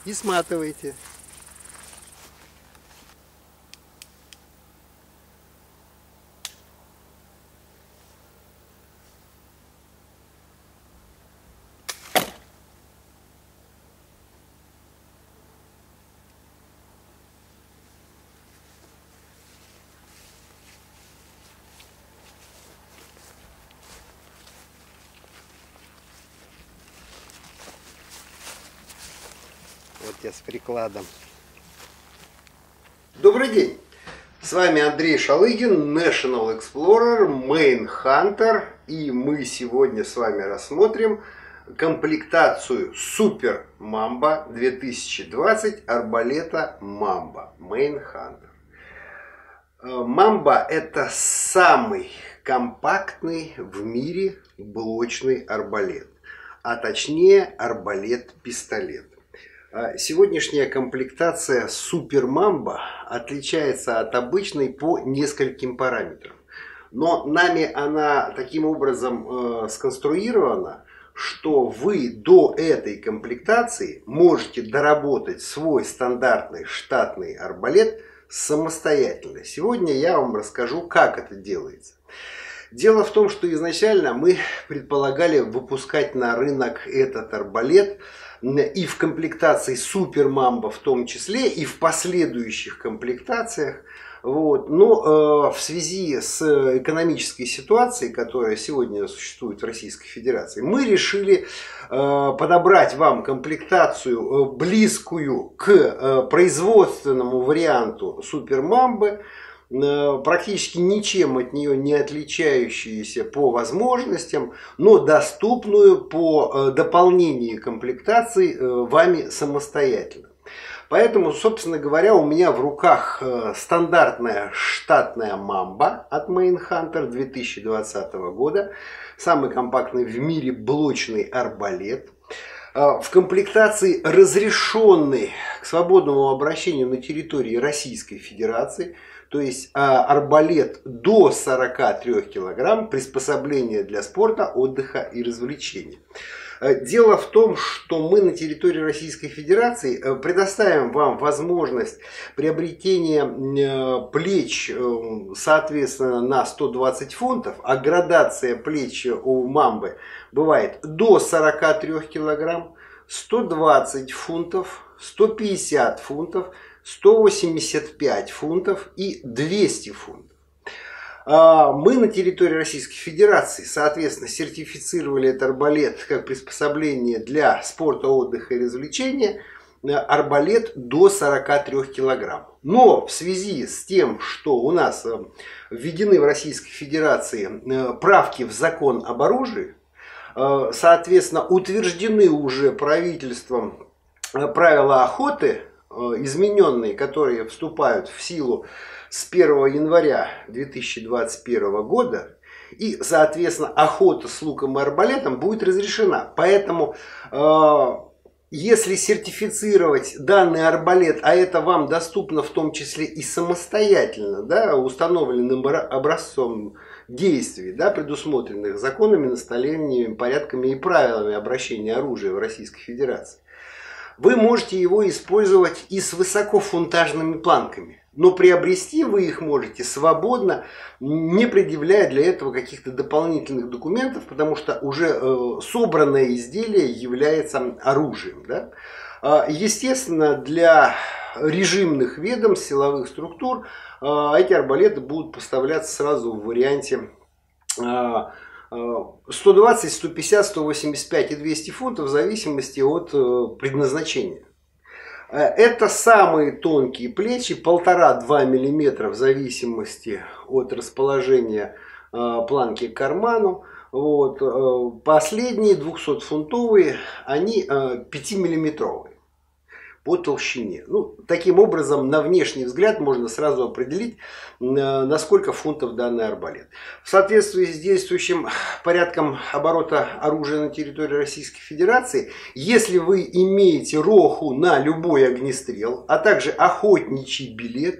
и сматываете. Вот я с прикладом. Добрый день! С вами Андрей Шалыгин, National Explorer, Main Hunter. И мы сегодня с вами рассмотрим комплектацию Super Mamba 2020 арбалета Mamba Main Hunter. Mamba — это самый компактный в мире блочный арбалет, а точнее арбалет-пистолет. Сегодняшняя комплектация Super Mamba отличается от обычной по нескольким параметрам. Но нами она таким образом сконструирована, что вы до этой комплектации можете доработать свой стандартный штатный арбалет самостоятельно. Сегодня я вам расскажу, как это делается. Дело в том, что изначально мы предполагали выпускать на рынок этот арбалет и в комплектации Super Mamba в том числе, и в последующих комплектациях. Вот. Но в связи с экономической ситуацией, которая сегодня существует в Российской Федерации, мы решили подобрать вам комплектацию, близкую к производственному варианту Super Mamba, практически ничем от нее не отличающуюся по возможностям, но доступную по дополнению комплектации вами самостоятельно. Поэтому, собственно говоря, у меня в руках стандартная штатная Mamba от Main Hunter 2020 года, самый компактный в мире блочный арбалет. В комплектации разрешенный к свободному обращению на территории Российской Федерации, то есть арбалет до 43 килограмм, приспособление для спорта, отдыха и развлечения. Дело в том, что мы на территории Российской Федерации предоставим вам возможность приобретения плеч, соответственно, на 120 фунтов, а градация плеч у Мамбы бывает до 43 килограмм, 120 фунтов, 150 фунтов, 185 фунтов и 200 фунтов. Мы на территории Российской Федерации, соответственно, сертифицировали этот арбалет как приспособление для спорта, отдыха и развлечения, арбалет до 43 килограмм. Но в связи с тем, что у нас введены в Российской Федерации правки в закон об оружии, соответственно, утверждены уже правительством правила охоты, измененные, которые вступают в силу с 1 января 2021 года, и, соответственно, охота с луком и арбалетом будет разрешена. Поэтому, если сертифицировать данный арбалет, а это вам доступно в том числе и самостоятельно, да, установленным образцом действий, да, предусмотренных законами, наставлениями, порядками и правилами обращения оружия в Российской Федерации, вы можете его использовать и с высокофунтажными планками. Но приобрести вы их можете свободно, не предъявляя для этого каких-то дополнительных документов, потому что уже собранное изделие является оружием. Да? Естественно, для режимных ведомств, силовых структур эти арбалеты будут поставляться сразу в варианте 120, 150, 185 и 200 фунтов в зависимости от предназначения. Это самые тонкие плечи, 1,5-2 мм в зависимости от расположения планки к карману. Вот. Последние 200-фунтовые, они 5-миллиметровые по толщине. Ну, таким образом, на внешний взгляд можно сразу определить, на сколько фунтов данный арбалет. В соответствии с действующим порядком оборота оружия на территории Российской Федерации, если вы имеете роху на любой огнестрел, а также охотничий билет,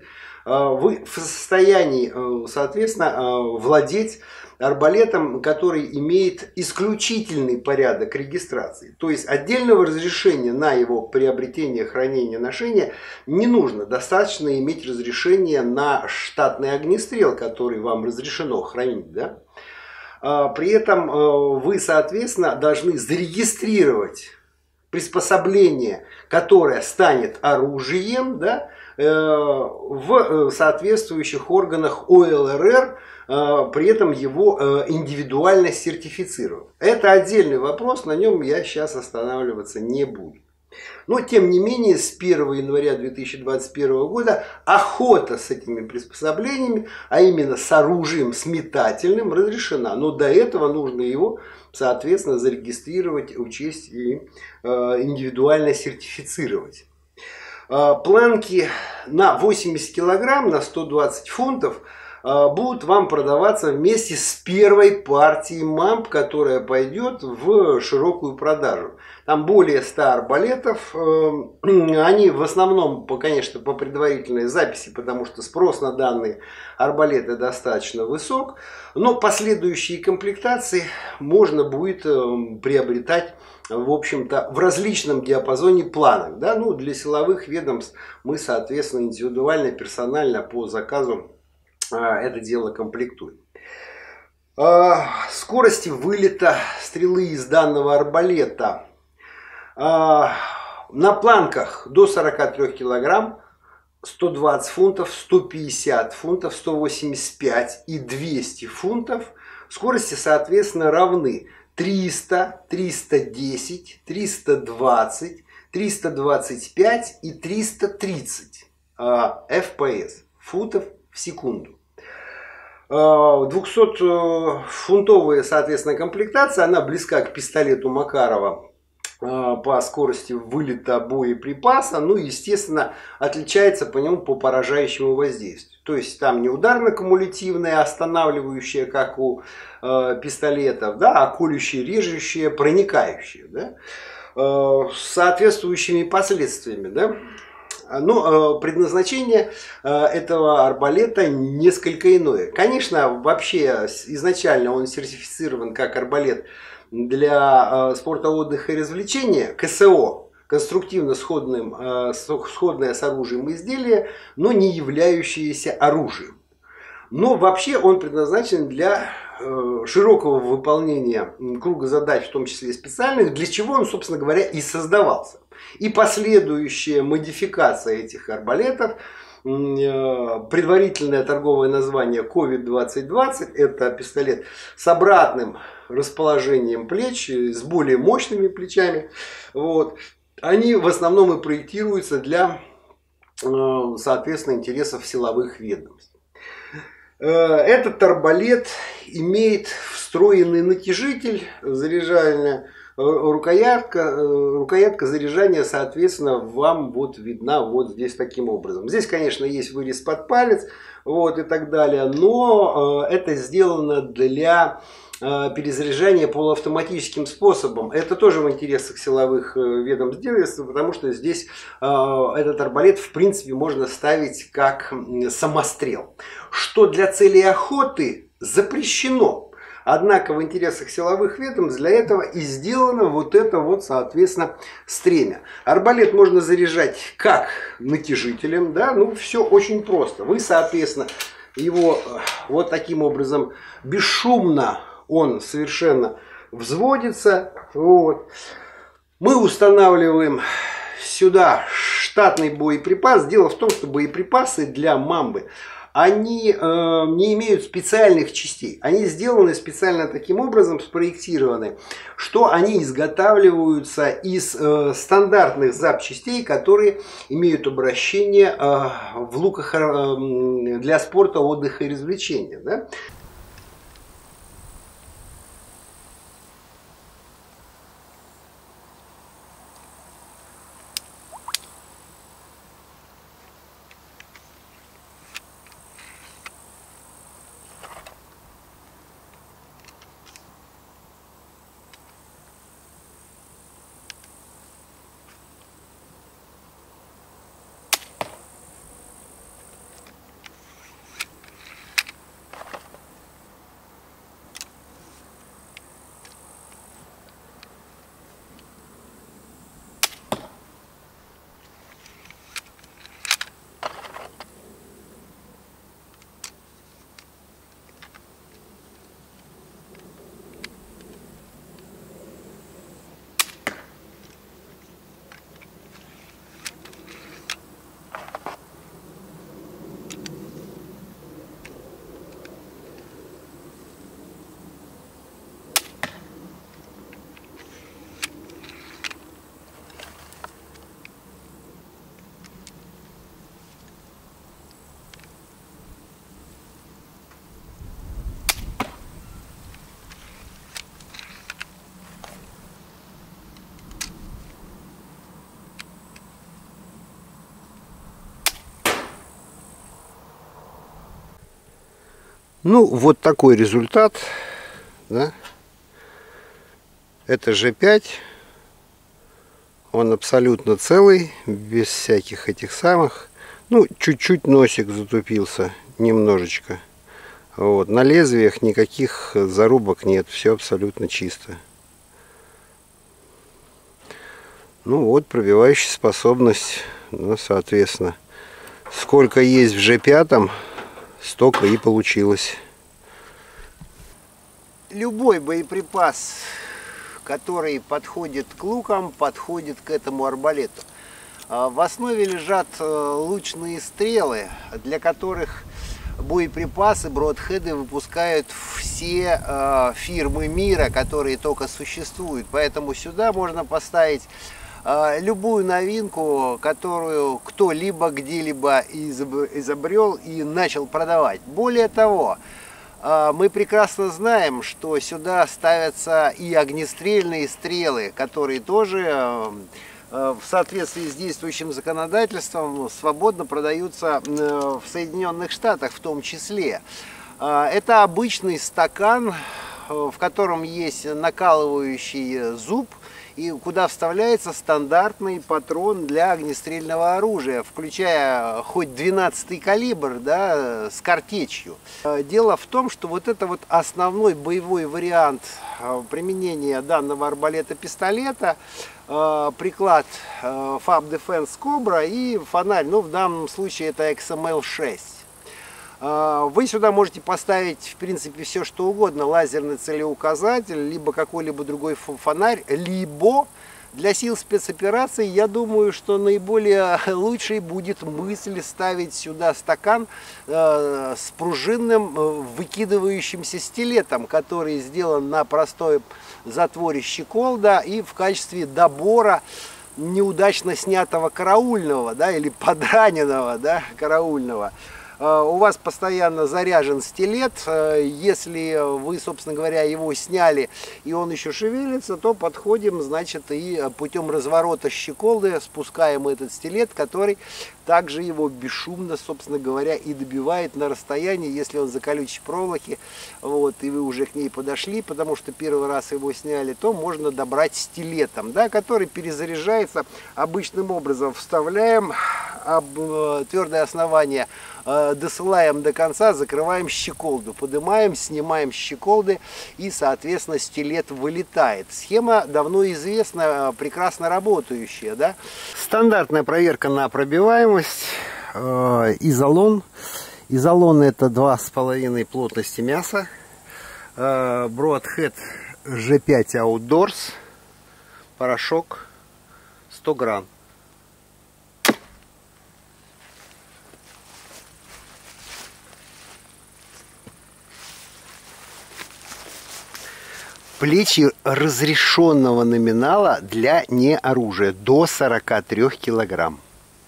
вы в состоянии, соответственно, владеть арбалетом, который имеет исключительный порядок регистрации. То есть отдельного разрешения на его приобретение, хранение, ношение не нужно. Достаточно иметь разрешение на штатный огнестрел, который вам разрешено хранить. Да? При этом вы, соответственно, должны зарегистрировать приспособление, которое станет оружием, да, в соответствующих органах ОЛРР, при этом его индивидуально сертифицировав. Это отдельный вопрос, на нем я сейчас останавливаться не буду. Но, тем не менее, с 1 января 2021 года охота с этими приспособлениями, а именно с оружием, с метательным, разрешена. Но до этого нужно его, соответственно, зарегистрировать, учесть и индивидуально сертифицировать. Планки на 80 килограмм, на 120 фунтов будут вам продаваться вместе с первой партией мамп, которая пойдет в широкую продажу. Там более 100 арбалетов. Они в основном, конечно, по предварительной записи, потому что спрос на данные арбалеты достаточно высок. Но последующие комплектации можно будет приобретать, в общем-то, в различном диапазоне планок. Да? Ну, для силовых ведомств мы, соответственно, индивидуально, персонально по заказу это дело комплектуем. Скорости вылета стрелы из данного арбалета на планках до 43 килограмм, 120 фунтов, 150 фунтов, 185 и 200 фунтов. Скорости, соответственно, равны 300, 310, 320, 325 и 330 FPS, футов в секунду. 200-фунтовая, соответственно, комплектация, она близка к пистолету Макарова по скорости вылета боеприпаса, ну и, естественно, отличается по нему по поражающему воздействию. То есть там не ударно-кумулятивное, останавливающее, как у пистолетов, да, а колющее, режущее, проникающее, да, с соответствующими последствиями, да. Но предназначение этого арбалета несколько иное. Конечно, вообще изначально он сертифицирован как арбалет для спорта, отдыха и развлечения, КСО, конструктивно сходное с оружием изделие, но не являющееся оружием. Но вообще он предназначен для широкого выполнения круга задач, в том числе и специальных, для чего он, собственно говоря, и создавался. И последующая модификация этих арбалетов, предварительное торговое название COVID-2020, это пистолет с обратным расположением плеч, с более мощными плечами. Вот. Они в основном и проектируются для, соответственно, интересов силовых ведомств. Этот арбалет имеет встроенный натяжитель, заряжательная рукоятка заряжания, соответственно, вам вот видна вот здесь таким образом. Здесь, конечно, есть вырез под палец, вот и так далее, но это сделано для перезаряжания полуавтоматическим способом. Это тоже в интересах силовых ведомств делается, потому что здесь этот арбалет в принципе можно ставить как самострел, что для целей охоты запрещено. Однако в интересах силовых ведомств для этого и сделано вот это вот, соответственно, стремя. Арбалет можно заряжать как натяжителем, да, ну все очень просто. Вы, соответственно, его вот таким образом бесшумно он совершенно взводится. Вот. Мы устанавливаем сюда штатный боеприпас. Дело в том, что боеприпасы для мамбы, они не имеют специальных частей. Они сделаны специально таким образом, спроектированы, что они изготавливаются из стандартных запчастей, которые имеют обращение в луках для спорта, отдыха и развлечения. Да? Ну, вот такой результат. Да? Это G5. Он абсолютно целый, без всяких этих самых. Ну, чуть-чуть носик затупился, немножечко. Вот. На лезвиях никаких зарубок нет, все абсолютно чисто. Ну вот, пробивающая способность, ну, соответственно, сколько есть в G5, столько и получилось. Любой боеприпас, который подходит к лукам, подходит к этому арбалету. В основе лежат лучные стрелы, для которых боеприпасы, бродхеды выпускают все фирмы мира, которые только существуют. Поэтому сюда можно поставить любую новинку, которую кто-либо где-либо изобрел и начал продавать. Более того, мы прекрасно знаем, что сюда ставятся и огнестрельные стрелы, которые тоже в соответствии с действующим законодательством свободно продаются в Соединенных Штатах в том числе. Это обычный стакан, в котором есть накалывающий зуб, и куда вставляется стандартный патрон для огнестрельного оружия, включая хоть 12-й калибр, да, с картечью. Дело в том, что вот это вот основной боевой вариант применения данного арбалета-пистолета, приклад FAB Defense Cobra и фонарь, ну в данном случае это XML6. Вы сюда можете поставить, в принципе, все что угодно. Лазерный целеуказатель, либо какой-либо другой фонарь, либо для сил спецопераций, я думаю, что наиболее лучшей будет мысль ставить сюда стакан с пружинным выкидывающимся стилетом, который сделан на простой затворе щеколда и в качестве добора неудачно снятого караульного, да, или подраненного, да, караульного. У вас постоянно заряжен стилет. Если вы, собственно говоря, его сняли и он еще шевелится, то подходим, значит, и путем разворота щеколды спускаем этот стилет, который также его бесшумно, собственно говоря, и добивает на расстоянии, если он за колючей проволоки, вот, и вы уже к ней подошли, потому что первый раз его сняли, то можно добрать стилетом, да, который перезаряжается обычным образом. Вставляем твердое основание, досылаем до конца, закрываем щеколду, поднимаем, снимаем щеколды и, соответственно, стилет вылетает. Схема давно известна, прекрасно работающая, да? Стандартная проверка на пробиваемость. Изолон. Изолон — это 2,5 плотности мяса. Broadhead G5 Outdoors. Порошок 100 грамм. Плечи разрешенного номинала для неоружия до 43 килограмм.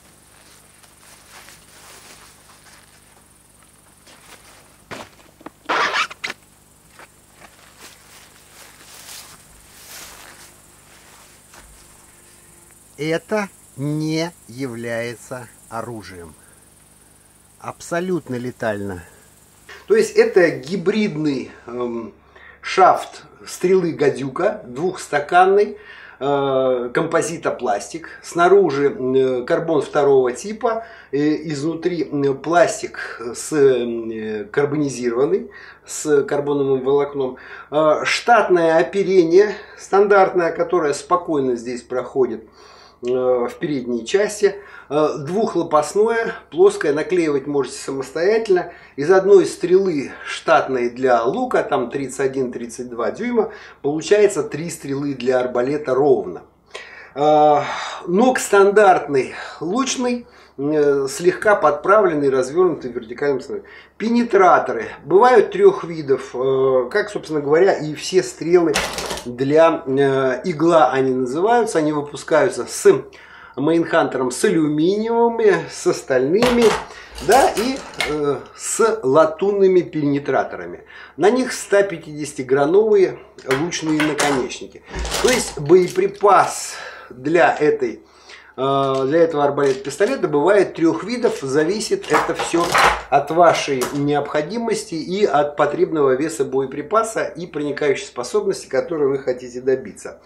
Это не является оружием. Абсолютно летально. То есть это гибридный шафт стрелы гадюка, двухстаканный, композитопластик. Снаружи карбон второго типа, изнутри пластик карбонизированный, с карбоновым волокном. Штатное оперение, стандартное, которое спокойно здесь проходит в передней части. Двухлопастное, плоское, наклеивать можете самостоятельно. Из одной стрелы штатной для лука, там 31-32 дюйма, получается 3 стрелы для арбалета ровно. Ног стандартный лучный, слегка подправленный, развернутый в вертикальном стороне. Пенетраторы бывают 3 видов, как, собственно говоря, и все стрелы для игла они называются. Они выпускаются с мейнхантером, с алюминиевыми, с стальными, да, и с латунными пенетраторами. На них 150-грановые лучные наконечники. То есть боеприпас для этой Для этого арбалет-пистолета бывает 3 видов, зависит это все от вашей необходимости и от потребного веса боеприпаса и проникающей способности, которой вы хотите добиться.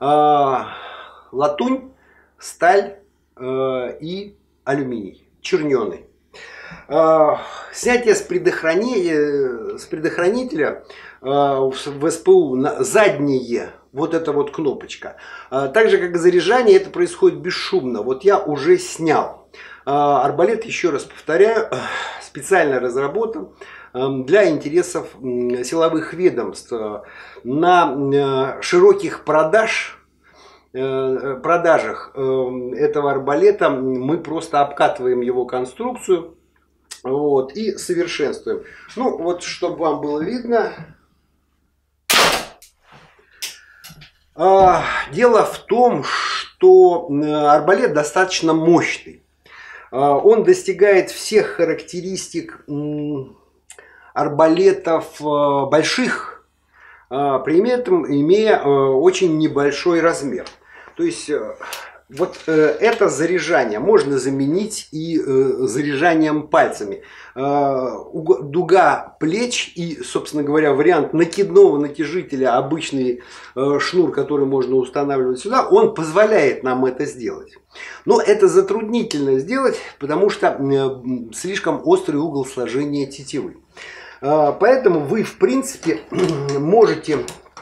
Латунь, сталь и алюминий, черненый. Снятие с предохранителя в СПУ на заднее, вот эта вот кнопочка. Так же как и заряжание, это происходит бесшумно. Вот я уже снял. Арбалет, еще раз повторяю, специально разработан для интересов силовых ведомств. На широких продажах этого арбалета мы просто обкатываем его конструкцию. Вот, и совершенствуем. Ну, вот, чтобы вам было видно. Дело в том, что арбалет достаточно мощный. Он достигает всех характеристик арбалетов больших, при этом имея очень небольшой размер. То есть вот это заряжание можно заменить и заряжанием пальцами. Дуга плеч и, собственно говоря, вариант накидного натяжителя, обычный шнур, который можно устанавливать сюда, он позволяет нам это сделать. Но это затруднительно сделать, потому что слишком острый угол сложения тетивы. Поэтому вы, в принципе, можете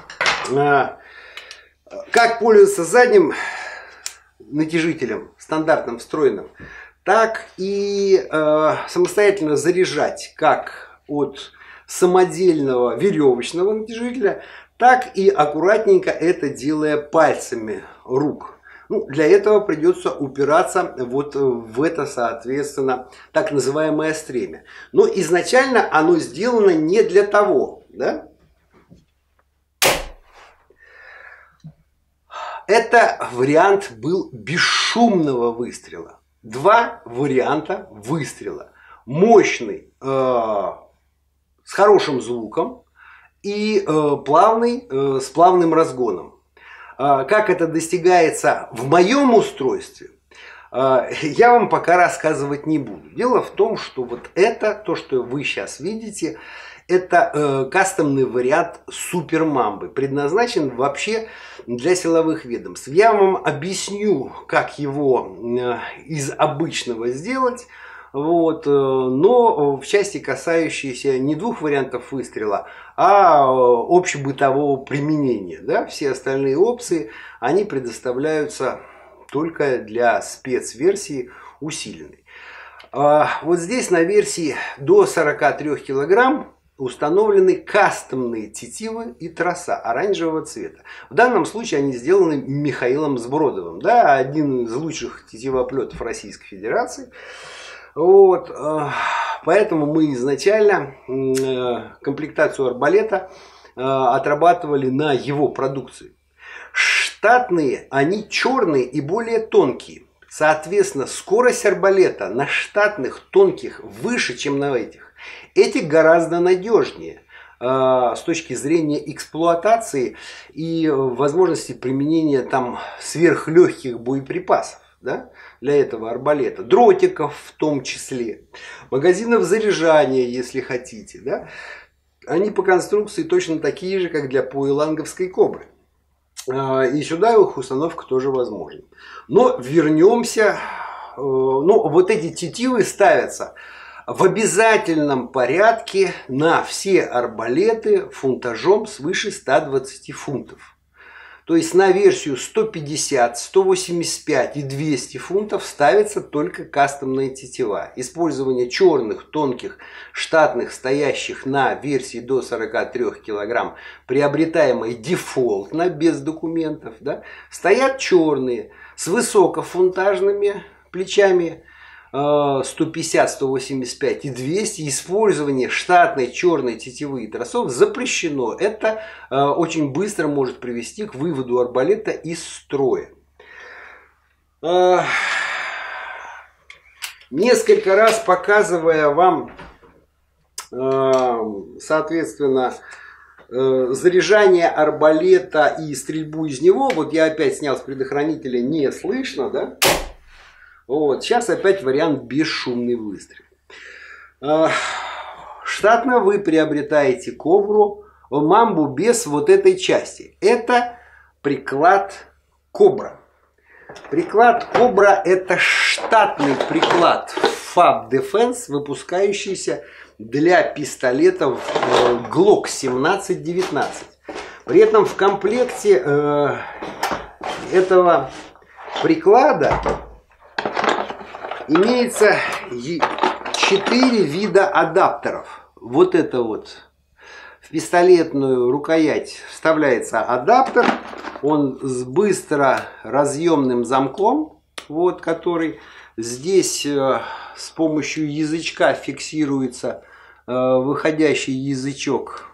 как пользоваться задним натяжителем, стандартным, встроенным, так и самостоятельно заряжать как от самодельного веревочного натяжителя, так и аккуратненько это делая пальцами рук. Ну, для этого придется упираться вот в это, соответственно, так называемое стремя. Но изначально оно сделано не для того, да? Это вариант был бесшумного выстрела. 2 варианта выстрела. Мощный, с хорошим звуком, и плавный, с плавным разгоном. Как это достигается в моем устройстве, я вам пока рассказывать не буду. Дело в том, что вот это, то, что вы сейчас видите, это кастомный вариант Супер Мамбы, предназначен вообще для силовых ведомств. Я вам объясню, как его из обычного сделать, вот, но в части, касающейся не 2 вариантов выстрела, а общебытового применения. Да? Все остальные опции, они предоставляются только для спецверсии усиленной. Вот здесь на версии до 43 килограмм установлены кастомные тетивы и троса оранжевого цвета. В данном случае они сделаны Михаилом Сбродовым, да, один из лучших тетивоплетов Российской Федерации. Вот, поэтому мы изначально комплектацию арбалета отрабатывали на его продукции. Штатные, они черные и более тонкие. Соответственно, скорость арбалета на штатных тонких выше, чем на этих. Эти гораздо надежнее с точки зрения эксплуатации и возможности применения там сверхлегких боеприпасов, да, для этого арбалета. Дротиков в том числе. Магазинов заряжания, если хотите. Да. Они по конструкции точно такие же, как для поэланговской кобры. И сюда их установка тоже возможна. Но вернемся. Ну, вот эти тетивы ставятся в обязательном порядке на все арбалеты фунтажом свыше 120 фунтов. То есть на версию 150, 185 и 200 фунтов ставится только кастомная тетива. Использование черных, тонких, штатных, стоящих на версии до 43 килограмм, приобретаемой дефолтно, без документов. Да? Стоят черные с высокофунтажными плечами, 150, 185 и 200. Использование штатной черной тетивы и тросов запрещено. Это очень быстро может привести к выводу арбалета из строя. Несколько раз показывая вам, соответственно, заряжание арбалета и стрельбу из него. Вот я опять снял с предохранителя, не слышно, да? Вот. Сейчас опять вариант бесшумный выстрел. Штатно вы приобретаете Кобру, Мамбу без вот этой части. Это приклад Кобра. Приклад Кобра – это штатный приклад Fab Defense, выпускающийся для пистолетов Glock 17-19. При этом в комплекте этого приклада имеется 4 вида адаптеров. Вот это вот. В пистолетную рукоять вставляется адаптер. Он с быстро разъемным замком, вот, который здесь с помощью язычка фиксируется выходящий язычок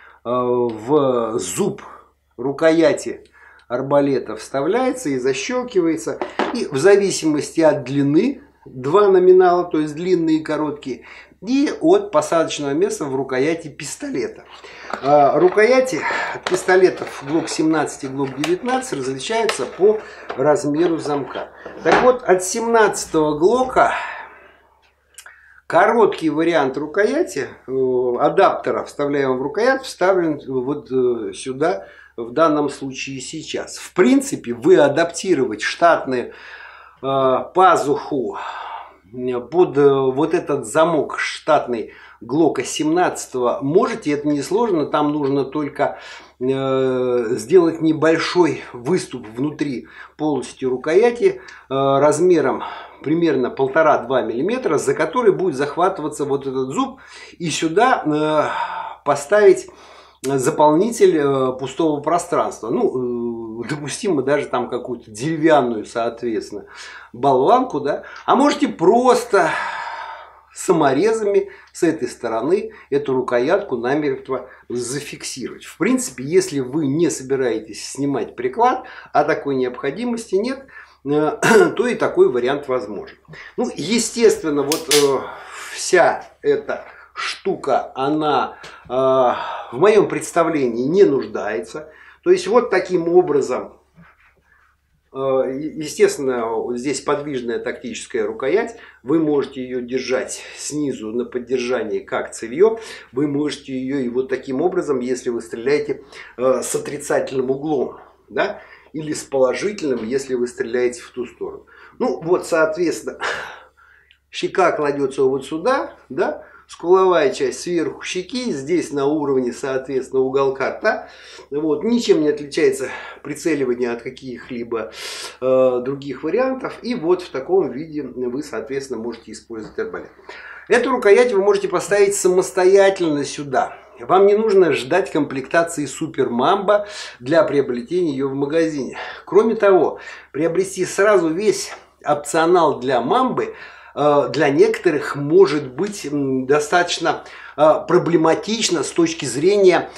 в зуб рукояти арбалета, вставляется и защелкивается. И в зависимости от длины, два номинала, то есть длинные и короткие, и от посадочного места в рукояти пистолета. Рукояти пистолетов Glock 17 и Glock 19 различаются по размеру замка. Так вот, от 17-го Глока короткий вариант рукояти, адаптера, вставляемого в рукоять, вставлен вот сюда, в данном случае сейчас. В принципе, вы адаптировать штатную пазуху под вот этот замок штатный Глока 17 можете, это несложно, там нужно только сделать небольшой выступ внутри полости рукояти размером примерно 1,5-2 мм, за который будет захватываться вот этот зуб, и сюда поставить заполнитель пустого пространства. Ну, допустимо даже там какую-то деревянную, соответственно, болванку, да. А можете просто саморезами с этой стороны эту рукоятку намертво зафиксировать. В принципе, если вы не собираетесь снимать приклад, а такой необходимости нет, то и такой вариант возможен. Ну, естественно, вот вся эта штука, она в моем представлении не нуждается. То есть вот таким образом, естественно, здесь подвижная тактическая рукоять. Вы можете ее держать снизу на поддержании как цевье. Вы можете ее и вот таким образом, если вы стреляете с отрицательным углом, да, или с положительным, если вы стреляете в ту сторону. Ну вот, соответственно, щека кладется вот сюда, да. Скуловая часть сверху щеки, здесь на уровне, соответственно, уголка рта. Вот. Ничем не отличается прицеливание от каких-либо других вариантов. И вот в таком виде вы, соответственно, можете использовать арбалет. Эту рукоять вы можете поставить самостоятельно сюда. Вам не нужно ждать комплектации Супер Мамба для приобретения ее в магазине. Кроме того, приобрести сразу весь опционал для Мамбы для некоторых может быть достаточно проблематично с точки зрения,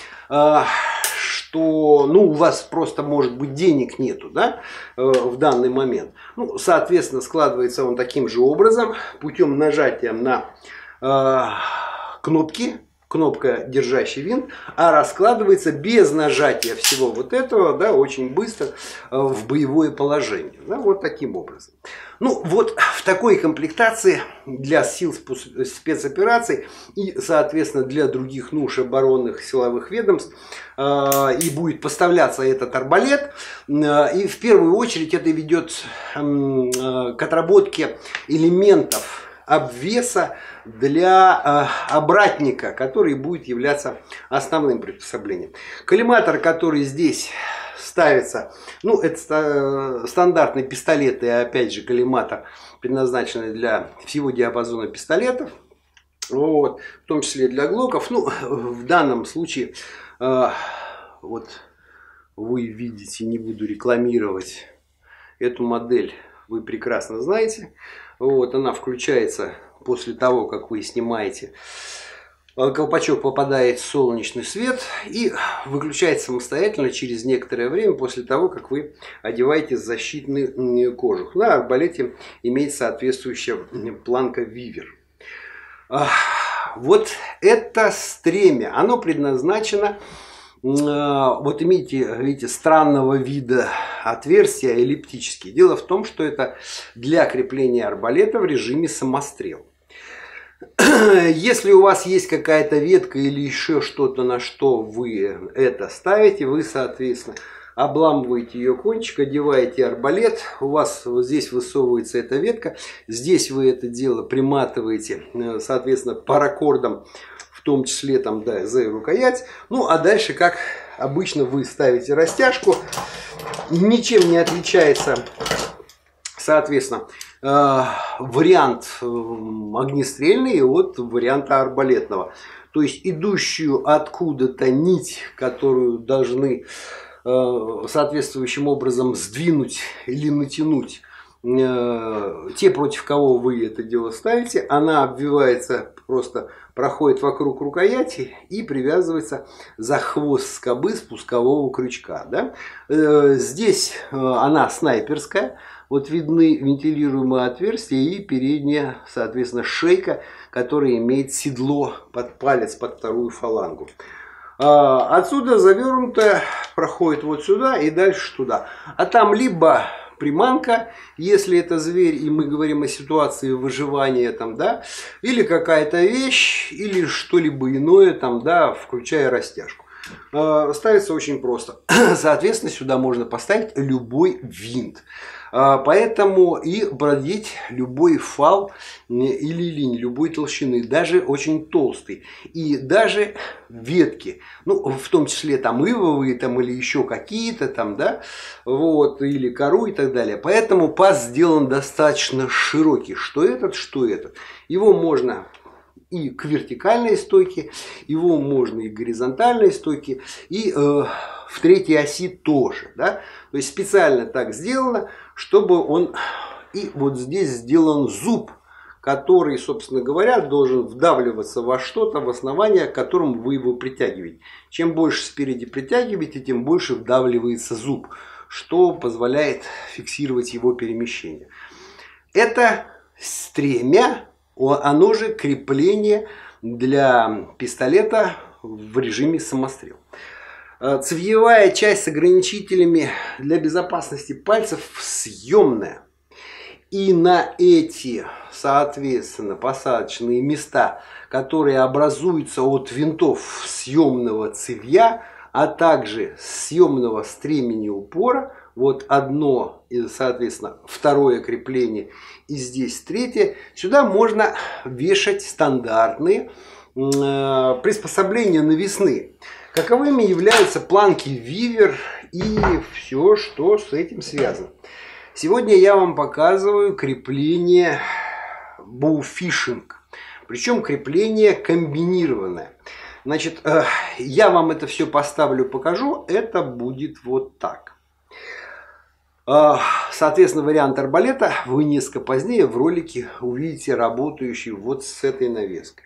что у вас просто, может быть, денег нету, да, в данный момент. Ну, соответственно, складывается он таким же образом, путем нажатия на кнопки. Кнопка держащий винт, а раскладывается без нажатия всего вот этого, да, очень быстро в боевое положение. Да, вот таким образом. Ну, вот в такой комплектации для сил спецопераций и, соответственно, для других нужд оборонных силовых ведомств и будет поставляться этот арбалет. И в первую очередь это ведет к отработке элементов обвеса для обратника, который будет являться основным приспособлением. Коллиматор, который здесь ставится, ну, это стандартный пистолет и, опять же, коллиматор, предназначенный для всего диапазона пистолетов, вот, в том числе для глоков. Ну, в данном случае, вот вы видите, не буду рекламировать эту модель, вы прекрасно знаете. Вот, она включается после того, как вы снимаете. Колпачок попадает в солнечный свет и выключается самостоятельно через некоторое время после того, как вы одеваете защитный кожух. На арбалете имеет соответствующая планка вивер. Вот это стремя, оно предназначено вот имеете, видите, странного вида отверстия эллиптические. Дело в том, что это для крепления арбалета в режиме самострел. Если у вас есть какая-то ветка или еще что-то, на что вы это ставите, вы, соответственно, обламываете ее кончик, одеваете арбалет, у вас вот здесь высовывается эта ветка, здесь вы это дело приматываете, соответственно, паракордом, в том числе там, да, за рукоять. Ну, а дальше, как обычно, вы ставите растяжку, ничем не отличается, соответственно, вариант огнестрельный от варианта арбалетного. То есть идущую откуда-то нить, которую должны соответствующим образом сдвинуть или натянуть те, против кого вы это дело ставите, она обвивается, просто проходит вокруг рукояти и привязывается за хвост скобы спускового крючка. Да? Здесь она снайперская. Вот видны вентилируемые отверстия и передняя, соответственно, шейка, которая имеет седло под палец, под вторую фалангу. Отсюда завернутая проходит вот сюда и дальше туда. А там либо приманка, если это зверь, и мы говорим о ситуации выживания, там, да, или какая-то вещь, или что-либо иное, там, да, включая растяжку. Ставится очень просто. Соответственно, сюда можно поставить любой винт. Поэтому и бродить любой фал или линь любой толщины, даже очень толстый. И даже ветки, ну, в том числе там ивовые там, или еще какие-то там, да, вот, или кору и так далее. Поэтому паз сделан достаточно широкий. Что этот, что этот. Его можно и к вертикальной стойке, его можно и к горизонтальной стойке, и в третьей оси тоже. Да? То есть специально так сделано, чтобы он... И вот здесь сделан зуб, который, собственно говоря, должен вдавливаться во что-то, в основание, к которому вы его притягиваете. Чем больше спереди притягиваете, тем больше вдавливается зуб, что позволяет фиксировать его перемещение. Это стремя, оно же крепление для пистолета в режиме самострел. Цевьевая часть с ограничителями для безопасности пальцев съемная. И на эти, соответственно, посадочные места, которые образуются от винтов съемного цевья, а также съемного стремени упора, вот одно, соответственно, второе крепление и здесь третье, сюда можно вешать стандартные приспособления навесные. Каковыми являются планки вивер и все, что с этим связано. Сегодня я вам показываю крепление боуфишинг. Причем крепление комбинированное. Значит, я вам это все поставлю, покажу. Это будет вот так. Соответственно, вариант арбалета вы несколько позднее в ролике увидите работающий вот с этой навеской.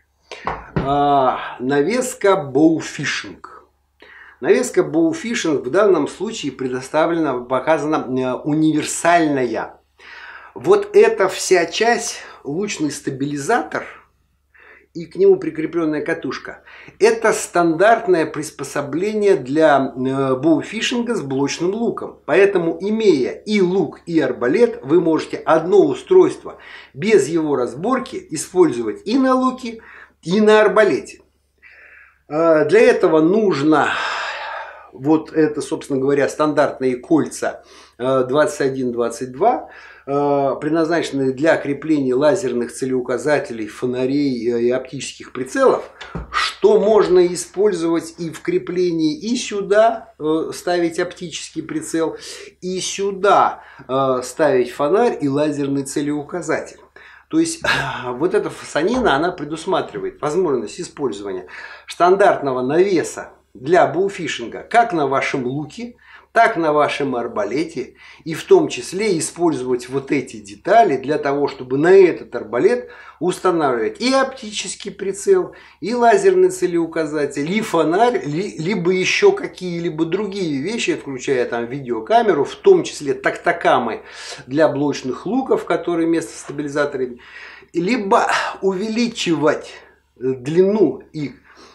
Навеска боуфишинг. Навеска боуфишинг в данном случае предоставлена, показана универсальная. Вот эта вся часть, лучный стабилизатор и к нему прикрепленная катушка, это стандартное приспособление для боуфишинга с блочным луком. Поэтому, имея и лук, и арбалет, вы можете одно устройство без его разборки использовать и на луке, и на арбалете. Для этого нужно... Вот это, собственно говоря, стандартные кольца 21-22, предназначенные для крепления лазерных целеуказателей, фонарей и оптических прицелов, что можно использовать и в креплении, и сюда ставить оптический прицел, и сюда ставить фонарь и лазерный целеуказатель. То есть вот эта фасонина, она предусматривает возможность использования стандартного навеса для боуфишинга как на вашем луке, так на вашем арбалете, и в том числе использовать вот эти детали для того, чтобы на этот арбалет устанавливать и оптический прицел, и лазерный целеуказатель, и фонарь, либо еще какие-либо другие вещи, включая там видеокамеру, в том числе тактокамы для блочных луков, которые вместо стабилизаторами, либо увеличивать длину их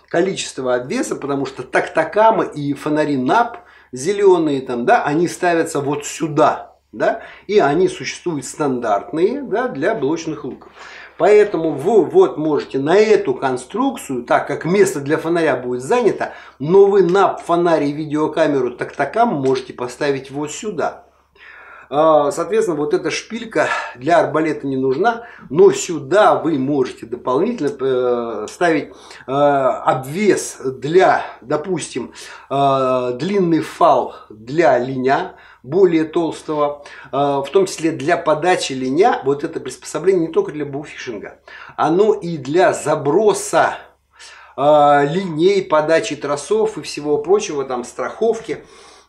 количество обвеса, потому что тактакамы и фонари НАП зеленые там, да, они ставятся вот сюда, да, и они существуют стандартные, да, для блочных луков. Поэтому вы вот можете на эту конструкцию, так как место для фонаря будет занято, но вы НАП, фонарь и видеокамеру тактакам можете поставить вот сюда. Соответственно, вот эта шпилька для арбалета не нужна, но сюда вы можете дополнительно ставить обвес для, допустим, длинный фал для линя, более толстого, в том числе для подачи линя. Вот это приспособление не только для боуфишинга, оно и для заброса линей, подачи тросов и всего прочего, там страховки,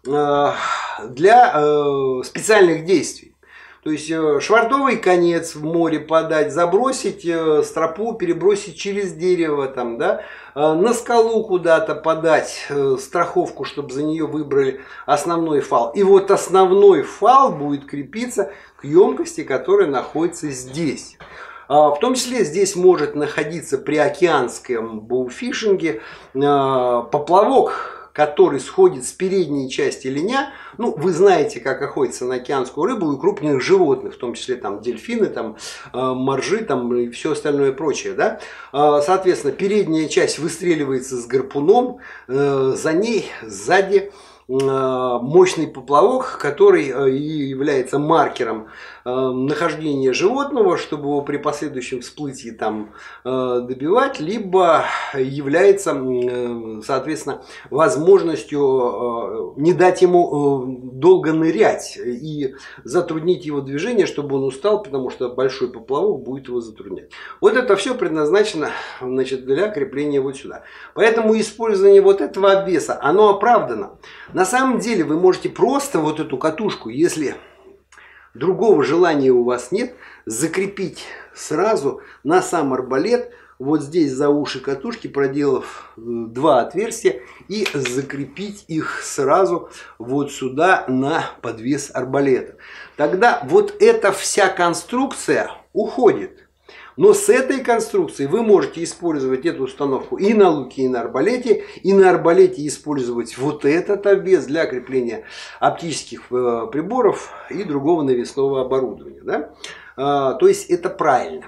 для специальных действий. То есть швартовый конец в море подать, забросить стропу, перебросить через дерево, там, да, на скалу куда-то подать страховку, чтобы за нее выбрали основной фал. И вот основной фал будет крепиться к емкости, которая находится здесь. В том числе здесь может находиться при океанском боуфишинге поплавок, который сходит с передней части линя. Ну, вы знаете, как охотиться на океанскую рыбу и крупных животных, в том числе там дельфины, там моржи, там и все остальное прочее, да. Соответственно, передняя часть выстреливается с гарпуном, за ней сзади мощный поплавок, который и является маркером нахождения животного, чтобы его при последующем всплытии там добивать, либо является, соответственно, возможностью не дать ему долго нырять и затруднить его движение, чтобы он устал, потому что большой поплавок будет его затруднять. Вот это все предназначено, значит, для крепления вот сюда. Поэтому использование вот этого обвеса, оно оправдано. На самом деле вы можете просто вот эту катушку, если другого желания у вас нет, закрепить сразу на сам арбалет, вот здесь за уши катушки, проделав два отверстия, и закрепить их сразу вот сюда на подвес арбалета. Тогда вот эта вся конструкция уходит. Но с этой конструкцией вы можете использовать эту установку и на луке, и на арбалете использовать вот этот обвес для крепления оптических приборов и другого навесного оборудования. Да? То есть это правильно.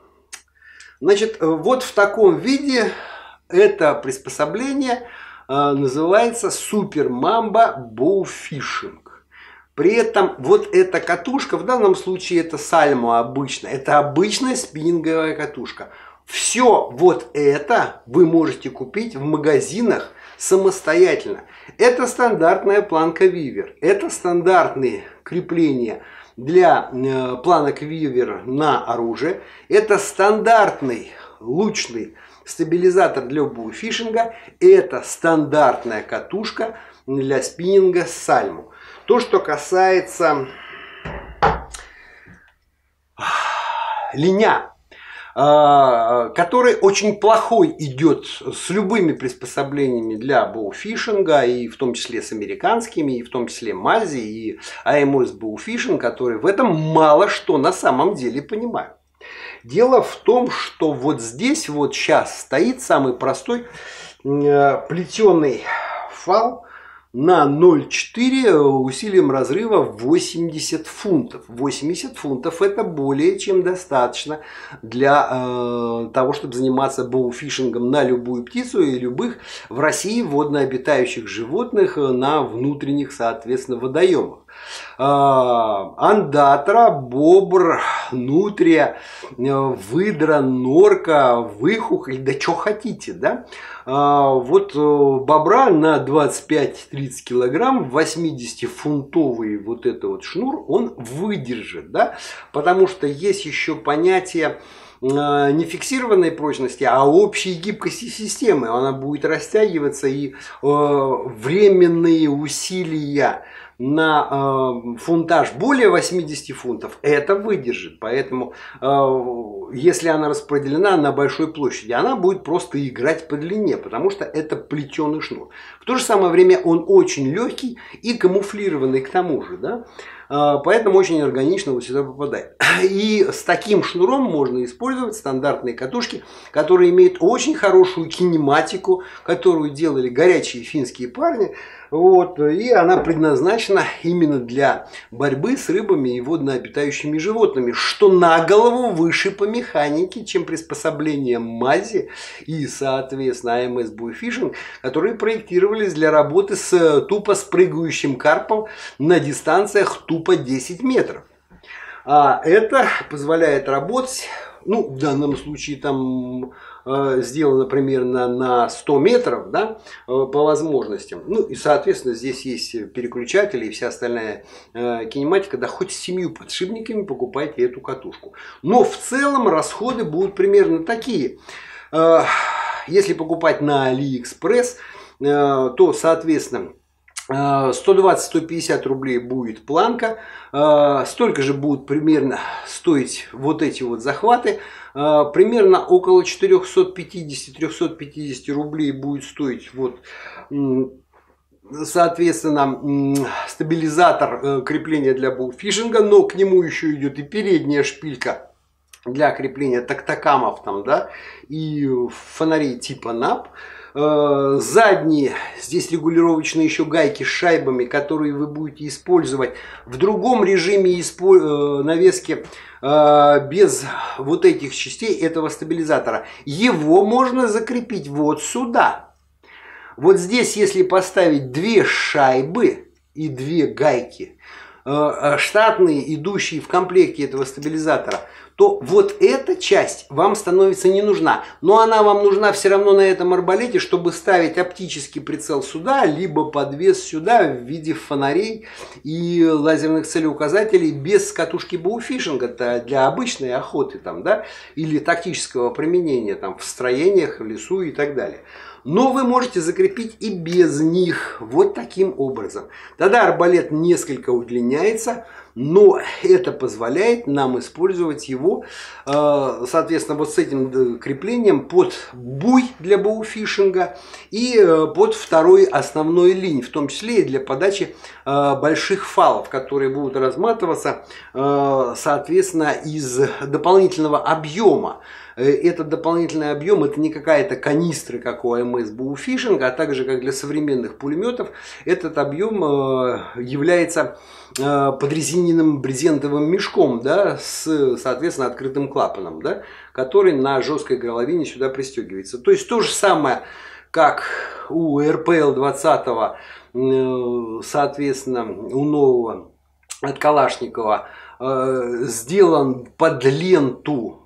Значит, вот в таком виде это приспособление называется Super Mamba Bowfishing. При этом вот эта катушка, в данном случае это Salmo обычная, это обычная спиннинговая катушка. Все вот это вы можете купить в магазинах самостоятельно. Это стандартная планка Вивер, это стандартные крепления для планок Вивер на оружие, это стандартный лучный стабилизатор для боуфишинга, это стандартная катушка для спиннинга Salmo. То, что касается линя, который очень плохой идет с любыми приспособлениями для боуфишинга, и в том числе с американскими, и в том числе Мази, и AMS Bowfishing, которые в этом мало что на самом деле понимают. Дело в том, что вот здесь вот сейчас стоит самый простой плетеный фал на 0,4 усилием разрыва 80 фунтов. 80 фунтов это более чем достаточно для того, чтобы заниматься боуфишингом на любую птицу и любых в России воднообитающих животных на внутренних, соответственно, водоемах. Андатра, бобр, нутрия, выдра, норка, выхухоль, да что хотите, да? Вот бобра на 25-30 килограмм, 80-фунтовый вот этот вот шнур, он выдержит, да? Потому что есть еще понятие не фиксированной прочности, а общей гибкости системы. Она будет растягиваться, и временные усилия на фунтаж более 80 фунтов, это выдержит. Поэтому, если она распределена на большой площади, она будет просто играть по длине, потому что это плетеный шнур. В то же самое время он очень легкий и камуфлированный к тому же, да? Поэтому очень органично вот сюда попадает. И с таким шнуром можно использовать стандартные катушки, которые имеют очень хорошую кинематику, которую делали горячие финские парни. Вот, и она предназначена именно для борьбы с рыбами и воднообитающими животными, что на голову выше по механике, чем приспособления мази и, соответственно, АМС Buoyfishing, которые проектировались для работы с тупо спрыгающим карпом на дистанциях тупо 10 метров. А это позволяет работать, ну, в данном случае там сделано примерно на 100 метров, да, по возможностям. Ну и, соответственно, здесь есть переключатели и вся остальная кинематика. Да хоть с 7 подшипниками покупайте эту катушку. Но в целом расходы будут примерно такие. Если покупать на AliExpress, то, соответственно, 120-150 рублей будет планка, столько же будут примерно стоить вот эти вот захваты, примерно около 450-350 рублей будет стоить вот, соответственно, стабилизатор крепления для булфишинга, но к нему еще идет и передняя шпилька для крепления тактакамов там, да, и фонарей типа NAP. Задние, здесь регулировочные еще гайки с шайбами, которые вы будете использовать в другом режиме навески без вот этих частей этого стабилизатора. Его можно закрепить вот сюда. Вот здесь, если поставить 2 шайбы и 2 гайки, штатные, идущие в комплекте этого стабилизатора, то вот эта часть вам становится не нужна. Но она вам нужна все равно на этом арбалете, чтобы ставить оптический прицел сюда, либо подвес сюда в виде фонарей и лазерных целеуказателей без катушки буофишинга. Это для обычной охоты там, да, или тактического применения там, в строениях, в лесу и так далее. Но вы можете закрепить и без них вот таким образом. Тогда арбалет несколько удлиняется, но это позволяет нам использовать его, соответственно, вот с этим креплением под буй для боуфишинга и под второй основной линь, в том числе и для подачи больших фалов, которые будут разматываться, соответственно, из дополнительного объема. Этот дополнительный объем — это не какая-то канистра, как у АМС Buoyfishing, а также, как для современных пулеметов, этот объем является подрезиненным брезентовым мешком, да, с, соответственно, открытым клапаном, да, который на жесткой горловине сюда пристегивается. То есть то же самое, как у РПЛ-20, соответственно, у нового от Калашникова, сделан под ленту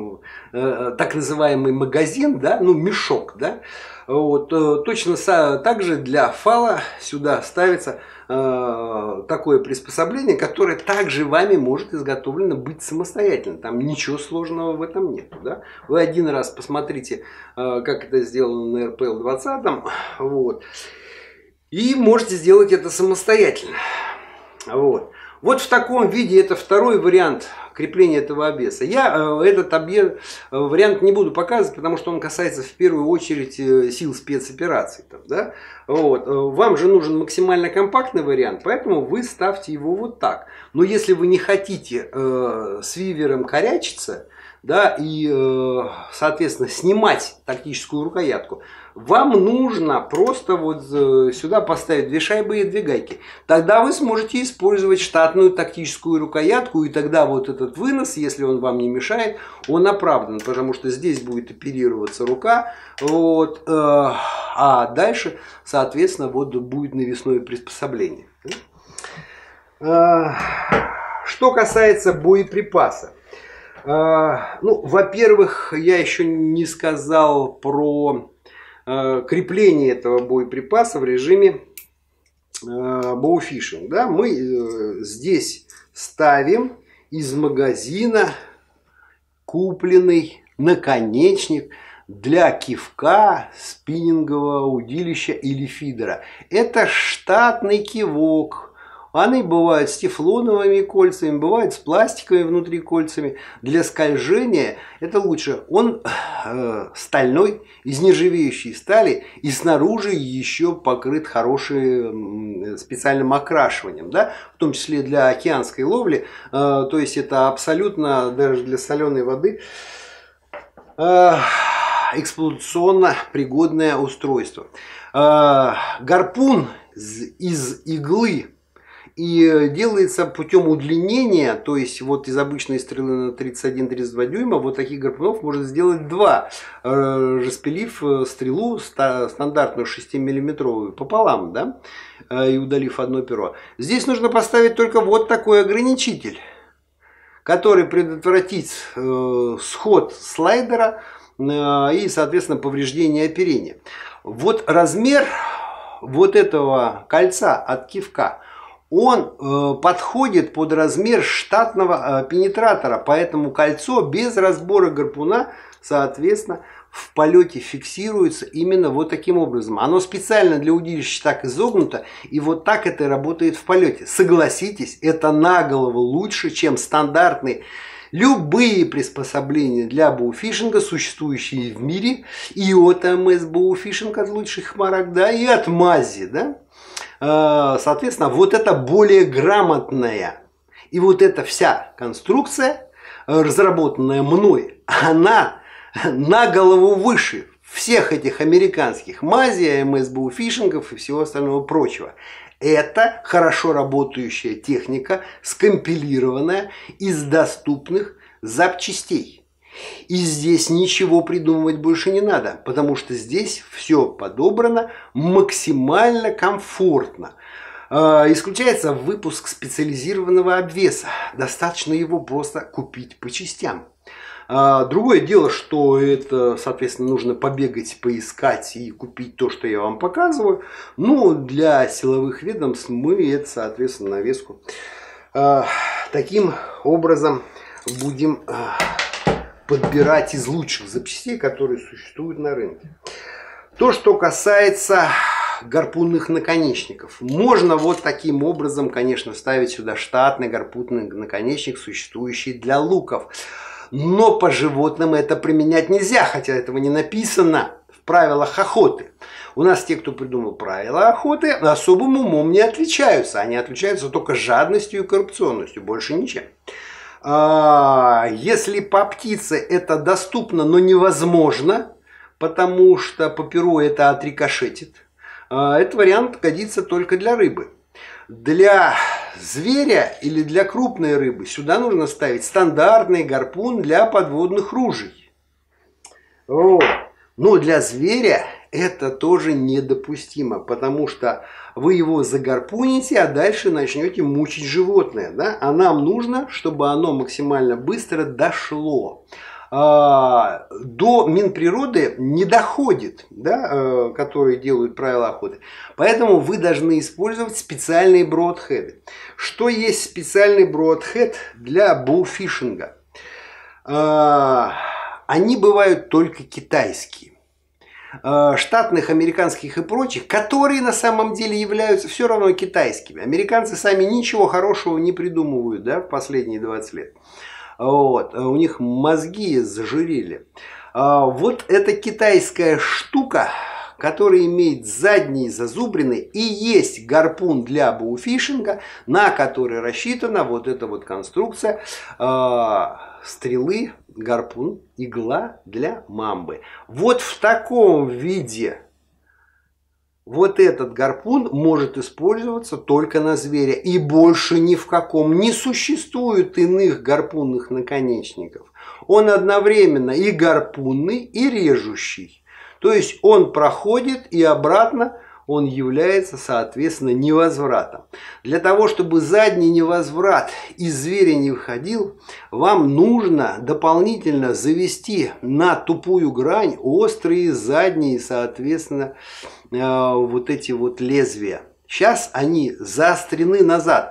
так называемый магазин, да, ну мешок, да, вот, точно так же для фала сюда ставится такое приспособление, которое также вами может изготовлено быть самостоятельно. Там ничего сложного в этом нет. Да? Вы один раз посмотрите, как это сделано на РПЛ-20, вот, и можете сделать это самостоятельно. Вот. Вот в таком виде это второй вариант крепления этого обвеса. Я этот вариант не буду показывать, потому что он касается в первую очередь сил спецопераций. Там, да? Вот. Вам же нужен максимально компактный вариант, поэтому вы ставьте его вот так. Но если вы не хотите с вивером корячиться, да, и, соответственно, снимать тактическую рукоятку, вам нужно просто вот сюда поставить 2 шайбы и 2 гайки. Тогда вы сможете использовать штатную тактическую рукоятку, и тогда вот этот вынос, если он вам не мешает, он оправдан, потому что здесь будет оперироваться рука, вот, а дальше, соответственно, вот будет навесное приспособление. Что касается боеприпаса. Ну, во-первых, я еще не сказал про крепление этого боеприпаса в режиме боуфишинг. Да? Мы здесь ставим из магазина купленный наконечник для кивка, спиннингового удилища или фидера. Это штатный кивок Они бывают с тефлоновыми кольцами, бывают с пластиковыми внутри кольцами. Для скольжения это лучше. Он стальной, из нержавеющей стали, и снаружи еще покрыт хорошим специальным окрашиванием, да? В том числе для океанской ловли. То есть это абсолютно даже для соленой воды эксплуатационно пригодное устройство. Гарпун из иглы и делается путем удлинения, то есть вот из обычной стрелы на 31-32 дюйма вот таких гарпунов можно сделать два, распилив стрелу стандартную 6-миллиметровую пополам, да, и удалив одно перо. Здесь нужно поставить только вот такой ограничитель, который предотвратит сход слайдера и, соответственно, повреждение оперения. Вот размер вот этого кольца от кивка, он подходит под размер штатного пенетратора, поэтому кольцо без разбора гарпуна, соответственно, в полете фиксируется именно вот таким образом. Оно специально для удилища так изогнуто, и вот так это работает в полете. Согласитесь, это на голову лучше, чем стандартные любые приспособления для боуфишинга, существующие в мире, и от МС боуфишинг от лучших марок, да, и от Мази, да. Соответственно, вот это более грамотная. И вот эта вся конструкция, разработанная мной, она на голову выше всех этих американских Мази, АМС боуфишингов и всего остального прочего. Это хорошо работающая техника, скомпилированная из доступных запчастей. И здесь ничего придумывать больше не надо, потому что здесь все подобрано максимально комфортно. Исключается выпуск специализированного обвеса. Достаточно его просто купить по частям. Другое дело, что это, соответственно, нужно побегать, поискать и купить то, что я вам показываю. Но для силовых ведомств мы это, соответственно, навеску таким образом будем подбирать из лучших запчастей, которые существуют на рынке. То, что касается гарпунных наконечников. Можно вот таким образом, конечно, ставить сюда штатный гарпунный наконечник, существующий для луков. Но по животным это применять нельзя, хотя этого не написано в правилах охоты. У нас те, кто придумал правила охоты, особым умом не отличаются. Они отличаются только жадностью и коррупционностью, больше ничем. Если по птице это доступно, но невозможно, потому что по перу это отрикошетит, этот вариант годится только для рыбы. Для зверя или для крупной рыбы сюда нужно ставить стандартный гарпун для подводных ружей. Но для зверя это тоже недопустимо, потому что вы его загарпуните, а дальше начнете мучить животное. Да? А нам нужно, чтобы оно максимально быстро дошло. До Минприроды не доходит, да, которые делают правила охоты. Поэтому вы должны использовать специальные броудхеды. Что есть специальный броудхед для боуфишинга? Они бывают только китайские. Штатных, американских и прочих, которые на самом деле являются все равно китайскими. Американцы сами ничего хорошего не придумывают, да, в последние 20 лет. Вот. У них мозги зажирели. Вот эта китайская штука, которая имеет задние зазубрины, и есть гарпун для боуфишинга, на который рассчитана вот эта вот конструкция стрелы, гарпун, игла для мамбы. Вот в таком виде вот этот гарпун может использоваться только на зверя. И больше ни в каком не существует иных гарпунных наконечников. Он одновременно и гарпунный, и режущий. То есть он проходит и обратно он является, соответственно, невозвратом. Для того, чтобы задний невозврат из зверя не выходил, вам нужно дополнительно завести на тупую грань острые задние, соответственно, вот эти вот лезвия. Сейчас они заострены назад.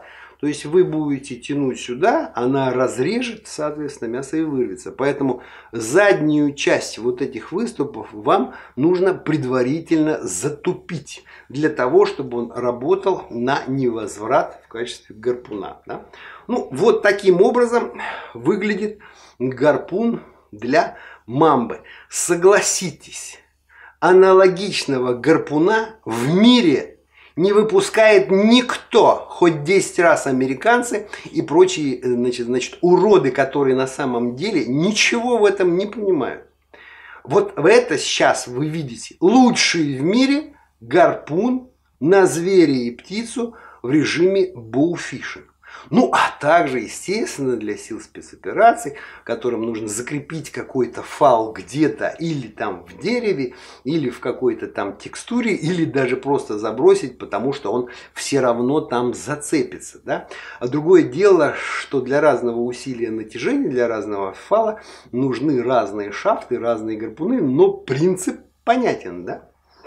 То есть вы будете тянуть сюда, она разрежет, соответственно, мясо и вырвется. Поэтому заднюю часть вот этих выступов вам нужно предварительно затупить, для того, чтобы он работал на невозврат в качестве гарпуна. Да? Ну, вот таким образом выглядит гарпун для мамбы. Согласитесь, аналогичного гарпуна в мире не выпускает никто, хоть 10 раз американцы и прочие значит, уроды, которые на самом деле ничего в этом не понимают. Вот это сейчас вы видите лучший в мире гарпун на зверя и птицу в режиме боуфишинг. Ну, а также, естественно, для сил спецопераций, которым нужно закрепить какой-то фал где-то или там в дереве, или в какой-то там текстуре, или даже просто забросить, потому что он все равно там зацепится. Да? А другое дело, что для разного усилия натяжения, для разного фала нужны разные шафты, разные гарпуны, но принцип понятен. Да?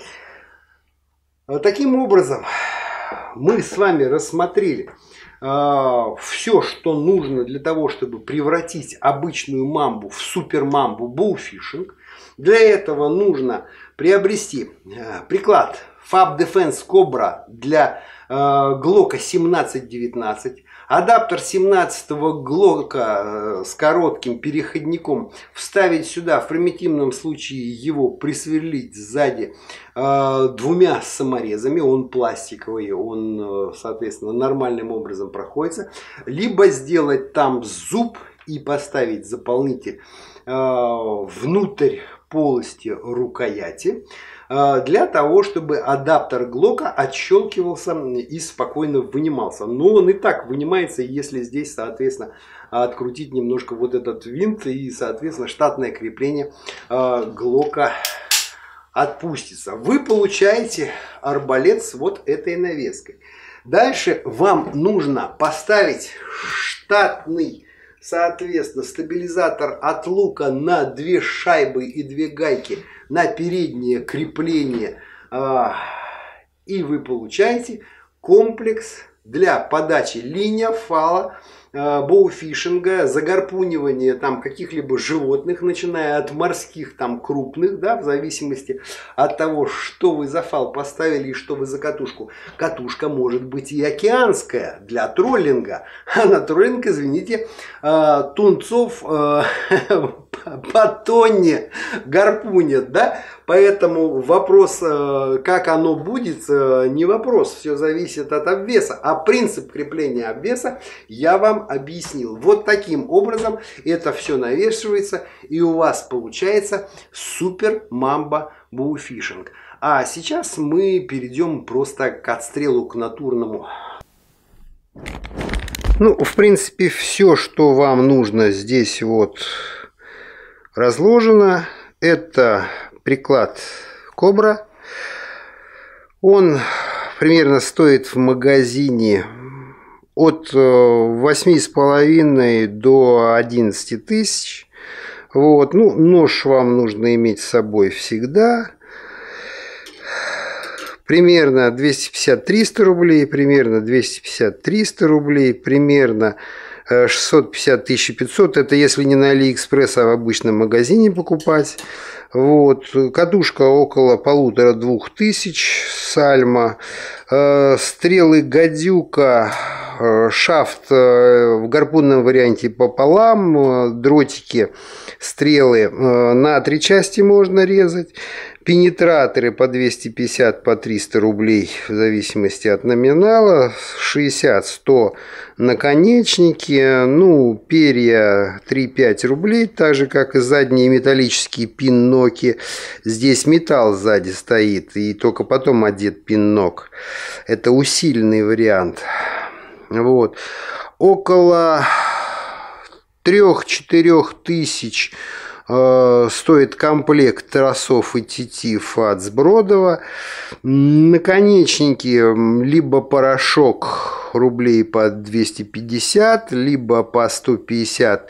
Таким образом, мы с вами рассмотрели все, что нужно для того, чтобы превратить обычную мамбу в супермамбу боуфишинг. Для этого нужно приобрести приклад Fab Defense Cobra для Глока 17-19, адаптер 17-го Глока с коротким переходником, вставить сюда, в примитивном случае его присверлить сзади двумя саморезами, он пластиковый, он, соответственно, нормальным образом проходится, либо сделать там зуб и поставить заполнитель внутрь полости рукояти, для того, чтобы адаптер Глока отщелкивался и спокойно вынимался. Но он и так вынимается, если здесь, соответственно, открутить немножко вот этот винт, и, соответственно, штатное крепление Глока отпустится. Вы получаете арбалет с вот этой навеской. Дальше вам нужно поставить штатный, соответственно, стабилизатор от лука на 2 шайбы и 2 гайки на переднее крепление. И вы получаете комплекс для подачи линия, фала, боуфишинга, загарпунивания там каких-либо животных, начиная от морских, там крупных, да, в зависимости от того, что вы за фал поставили и что вы за катушку. Катушка может быть и океанская для троллинга, а на троллинг, извините, тунцов по тонне гарпунят, да, поэтому вопрос, как оно будет, не вопрос, все зависит от обвеса, а принцип крепления обвеса я вам объяснил. Вот таким образом это все навешивается, и у вас получается супер мамба боуфишинг. А сейчас мы перейдем просто к отстрелу, к натурному. Ну, в принципе, все, что вам нужно, здесь вот разложено. Это приклад Cobra. Он примерно стоит в магазине от 8,5 до 11 тысяч. Вот. Ну, нож вам нужно иметь с собой всегда. Примерно 250-300 рублей, примерно 250-300 рублей, примерно 650-1500. Это если не на Алиэкспресс, а в обычном магазине покупать. Вот. Катушка около 1500-2000 сальма. Стрелы гадюка, шафт в гарпунном варианте пополам, дротики, стрелы на 3 части можно резать. Пенетраторы по 250, по 300 рублей в зависимости от номинала, 60-100 наконечники, ну, перья 3-5 рублей, так же как и задние металлические пинноки. Здесь металл сзади стоит и только потом одет пиннок. Это усиленный вариант. Вот. Около 3-4 тысяч стоит комплект тросов и тетив от Сбродова. Наконечники либо порошок рублей по 250, либо по 150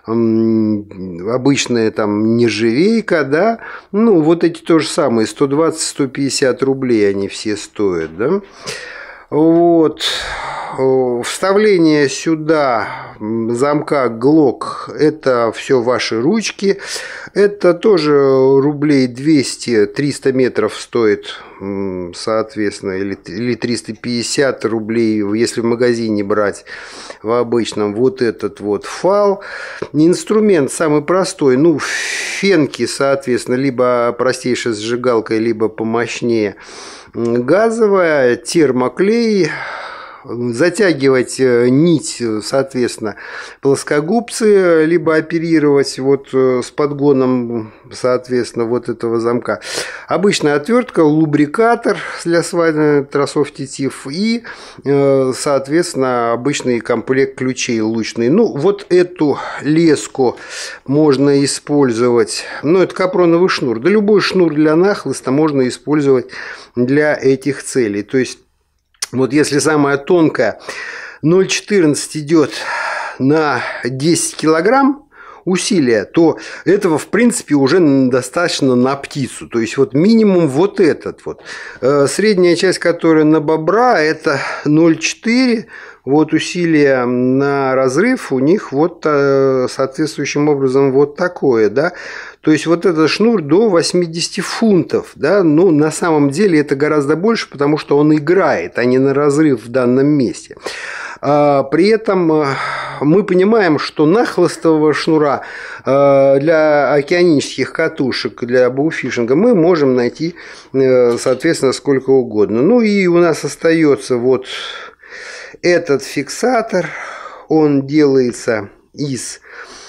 обычная там нержавейка, да, ну вот эти то же самое, 120-150 рублей они все стоят, да, вот. вставление сюда замка Glock, это все ваши ручки. Это тоже рублей 200-300 метров стоит, соответственно, или 350 рублей, если в магазине брать в обычном. Вот этот вот фал. Инструмент самый простой, ну, фенки, соответственно, либо простейшая сжигалка, либо помощнее газовая, термоклей. Затягивать нить, соответственно, плоскогубцы, либо оперировать вот с подгоном, соответственно, вот этого замка. Обычная отвертка, лубрикатор для сварения тросов тетив и, соответственно, обычный комплект ключей лучный. Ну, вот эту леску можно использовать, ну, это капроновый шнур. Да любой шнур для нахлыста можно использовать для этих целей. То есть, вот если самая тонкая 0,14 идет на 10 килограмм усилия, то этого в принципе уже достаточно на птицу. То есть вот минимум вот этот вот. Средняя часть, которая на бобра, это 0,4. Вот усилие на разрыв у них вот соответствующим образом вот такое, да. То есть вот этот шнур до 80 фунтов, да, ну на самом деле это гораздо больше, потому что он играет, а не на разрыв в данном месте. При этом мы понимаем, что нахлыстового шнура для океанических катушек, для боуфишинга мы можем найти, соответственно, сколько угодно. Ну и у нас остается вот этот фиксатор, он делается из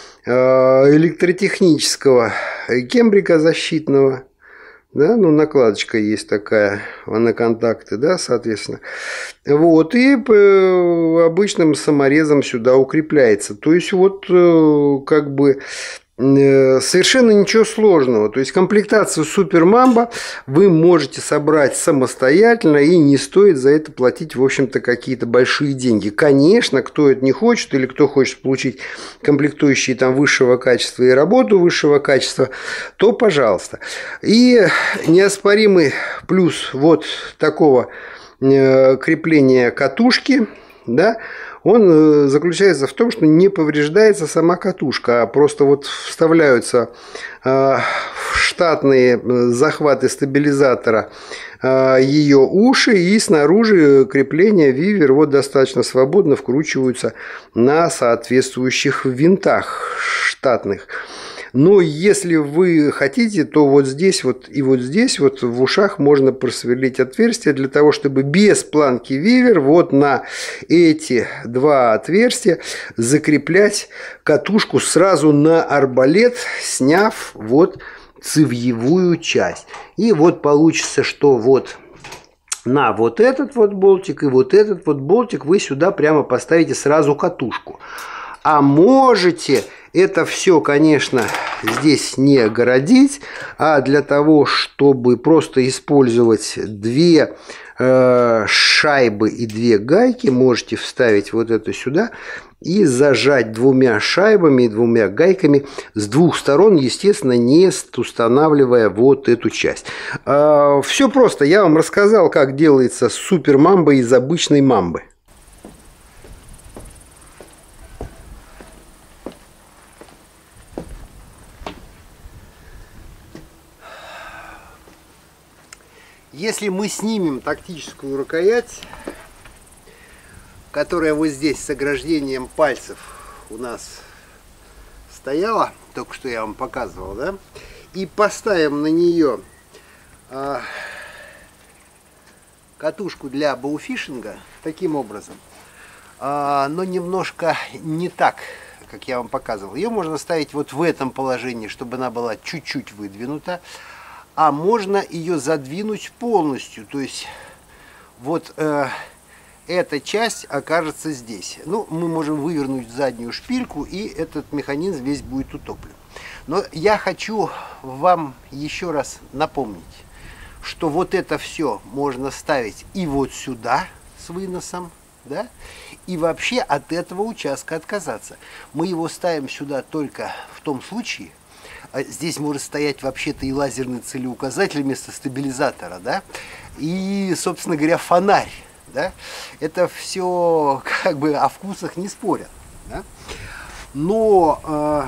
электротехнического кембрика защитного, да, ну накладочка есть такая на контакты, да, соответственно, вот, и обычным саморезом сюда укрепляется, то есть вот как бы совершенно ничего сложного. То есть комплектацию Супер Мамбо вы можете собрать самостоятельно, и не стоит за это платить, в общем-то, какие-то большие деньги. Конечно, кто это не хочет, или кто хочет получить комплектующие там высшего качества и работу высшего качества, то пожалуйста. И неоспоримый плюс вот такого крепления катушки, да, он заключается в том, что не повреждается сама катушка, а просто вот вставляются штатные захваты стабилизатора ее уши, и снаружи крепления вивер вот достаточно свободно вкручиваются на соответствующих винтах штатных. Но если вы хотите, то вот здесь вот и вот здесь вот в ушах можно просверлить отверстие для того, чтобы без планки вивер вот на эти два отверстия закреплять катушку сразу на арбалет, сняв вот цевьевую часть. И вот получится, что вот на вот этот вот болтик и вот этот вот болтик вы сюда прямо поставите сразу катушку. А можете это все, конечно, здесь не огородить, а для того, чтобы просто использовать две шайбы и две гайки, можете вставить вот это сюда и зажать двумя шайбами и двумя гайками с двух сторон, естественно, не устанавливая вот эту часть. Все просто. Я вам рассказал, как делается Супер Мамбо из обычной мамбы. Если мы снимем тактическую рукоять, которая вот здесь с ограждением пальцев у нас стояла, только что я вам показывал, да, и поставим на нее катушку для боуфишинга таким образом, но немножко не так, как я вам показывал. Ее можно ставить вот в этом положении, чтобы она была чуть-чуть выдвинута. А можно ее задвинуть полностью, то есть вот эта часть окажется здесь. Ну, мы можем вывернуть заднюю шпильку, и этот механизм весь будет утоплен. Но я хочу вам еще раз напомнить, что вот это все можно ставить и вот сюда с выносом, да, и вообще от этого участка отказаться. Мы его ставим сюда только в том случае. Здесь может стоять вообще-то и лазерный целеуказатель вместо стабилизатора, да, и, собственно говоря, фонарь, да? Это все как бы о вкусах не спорят, да? Но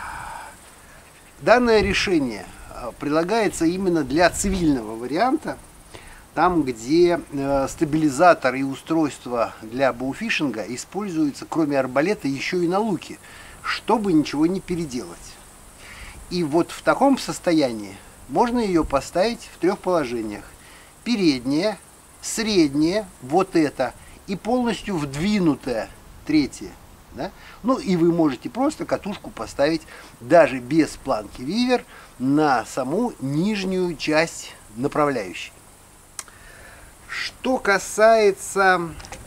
данное решение предлагается именно для цивильного варианта, там, где стабилизатор и устройство для боуфишинга используются, кроме арбалета, еще и на луке, чтобы ничего не переделать. И вот в таком состоянии можно ее поставить в 3 положениях. Переднее, среднее, вот это, и полностью вдвинутое 3. Да? Ну и вы можете просто катушку поставить даже без планки вивер на саму нижнюю часть направляющей. Что касается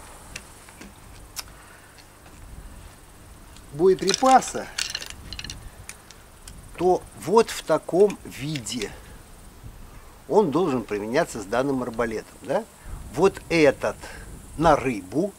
боеприпаса, то вот в таком виде он должен применяться с данным арбалетом. Да? Вот этот на рыбу,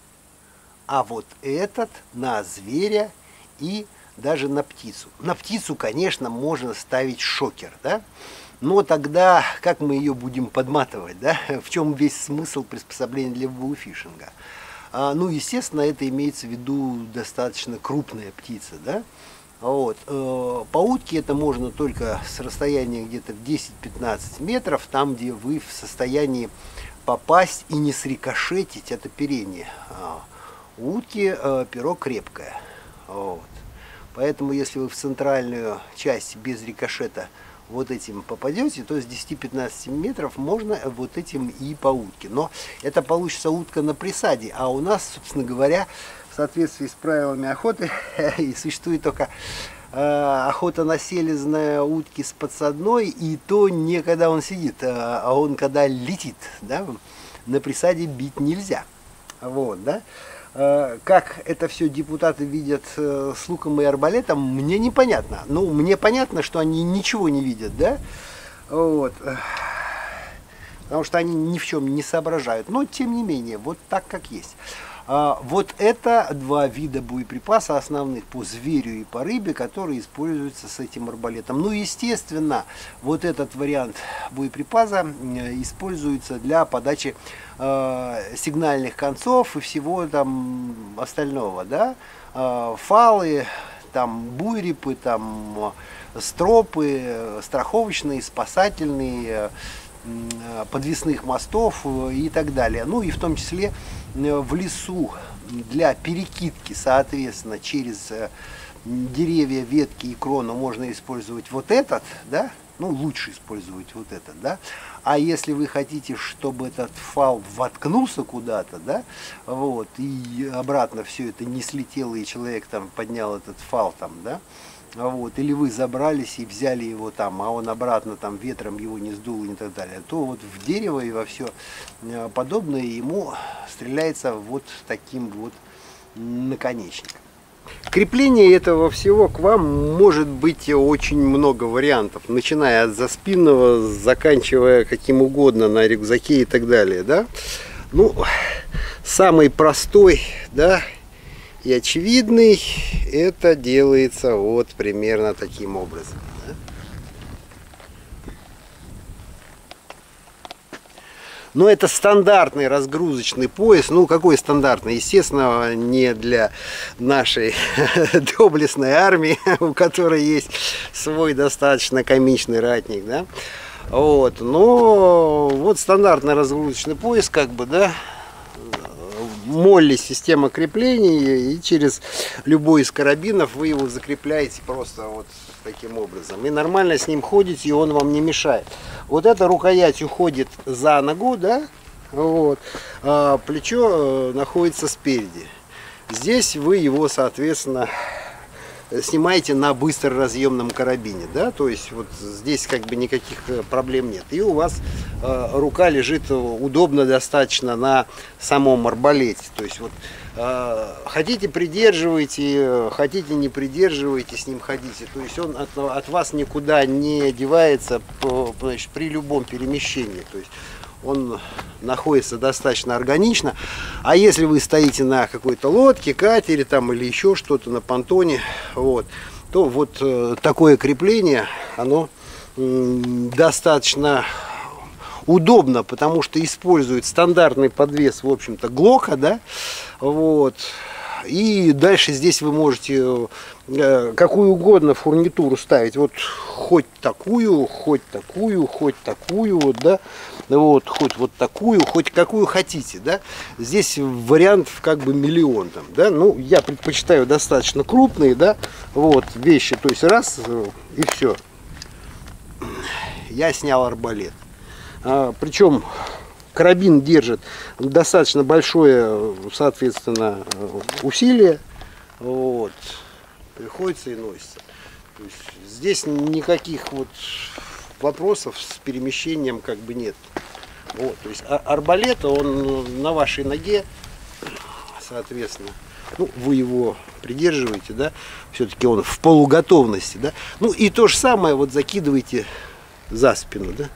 а вот этот на зверя и даже на птицу. На птицу, конечно, можно ставить шокер, да? Но тогда как мы ее будем подматывать, да? В чем весь смысл приспособления для боуфишинга? Ну, естественно, это имеется в виду достаточно крупная птица, да? Вот. По утке это можно только с расстояния где-то в 10-15 метров, там, где вы в состоянии попасть и не срикошетить это оперение. У утки перо крепкое. Вот. Поэтому, если вы в центральную часть без рикошета вот этим попадете, то с 10-15 метров можно вот этим и по утке. Но это получится утка на присаде, а у нас, собственно говоря, в соответствии с правилами охоты и существует только охота на селезное утки с подсадной, и то не когда он сидит, а он когда летит, да? На присаде бить нельзя. Вот, да? Как это все депутаты видят с луком и арбалетом, мне непонятно. Ну, мне понятно, что они ничего не видят, да? Вот. Потому что они ни в чем не соображают. Но, тем не менее, вот так, как есть. Вот это 2 вида боеприпаса основных по зверю и по рыбе, которые используются с этим арбалетом. Ну, естественно, вот этот вариант боеприпаса используется для подачи сигнальных концов и всего там остального, да? Фалы, там буйрипы, там стропы, страховочные, спасательные, подвесных мостов и так далее. Ну и в том числе в лесу для перекидки, соответственно, через деревья, ветки и крону можно использовать вот этот, да, ну лучше использовать вот этот, да. А если вы хотите, чтобы этот фал воткнулся куда-то, да, вот, и обратно все это не слетело, и человек там поднял этот фал там, да, вот, или вы забрались и взяли его там, а он обратно там ветром его не сдул и так далее, то вот в дерево и во все подобное ему стреляется вот таким вот наконечником. Крепление этого всего к вам может быть очень много вариантов, начиная от заспинного, заканчивая каким угодно на рюкзаке и так далее, да. Ну, самый простой, да, и очевидный, это делается вот примерно таким образом. Да? Но это стандартный разгрузочный пояс. Ну, какой стандартный? Естественно, не для нашей доблестной армии, у которой есть свой достаточно комичный ратник, да? Вот. Но вот стандартный разгрузочный пояс, как бы, да, молли система крепления, и через любой из карабинов вы его закрепляете просто вот таким образом. И нормально с ним ходите, и он вам не мешает. Вот эта рукоять уходит за ногу, да, вот, а плечо находится спереди. Здесь вы его, соответственно, снимаете на быстроразъемном карабине, да, то есть вот здесь как бы никаких проблем нет. И у вас рука лежит удобно достаточно на самом арбалете, то есть вот хотите придерживайте, хотите не придерживайте, с ним ходите, то есть он от вас никуда не девается, значит, при любом перемещении, то есть он находится достаточно органично. А если вы стоите на какой-то лодке, катере там, или еще что-то на понтоне, вот, то вот такое крепление, оно достаточно удобно, потому что использует стандартный подвес, в общем-то, Глока, да, вот. И дальше здесь вы можете какую угодно фурнитуру ставить. Вот хоть такую, хоть такую, хоть такую, вот, да. Вот, хоть вот такую, хоть какую хотите, да. Здесь вариантов как бы миллион там, да. Ну, я предпочитаю достаточно крупные, да, вот, вещи. То есть раз и все. Я снял арбалет. Причем карабин держит достаточно большое, соответственно, усилие. Вот. Приходится и носится. То есть здесь никаких вот вопросов с перемещением как бы нет. Вот. То есть арбалет, он на вашей ноге, соответственно, ну, вы его придерживаете, да, все-таки он в полуготовности, да. Ну и то же самое вот закидываете за спину, да.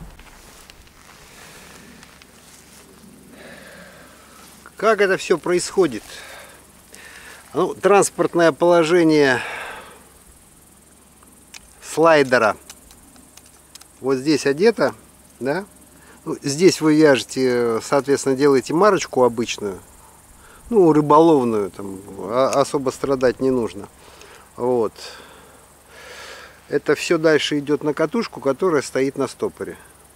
Как это все происходит? Ну, транспортное положение слайдера вот здесь одето, да? Ну, здесь вы вяжете, соответственно, делаете марочку обычную, ну, рыболовную, там особо страдать не нужно. Вот. Это все дальше идет на катушку, которая стоит на стопоре.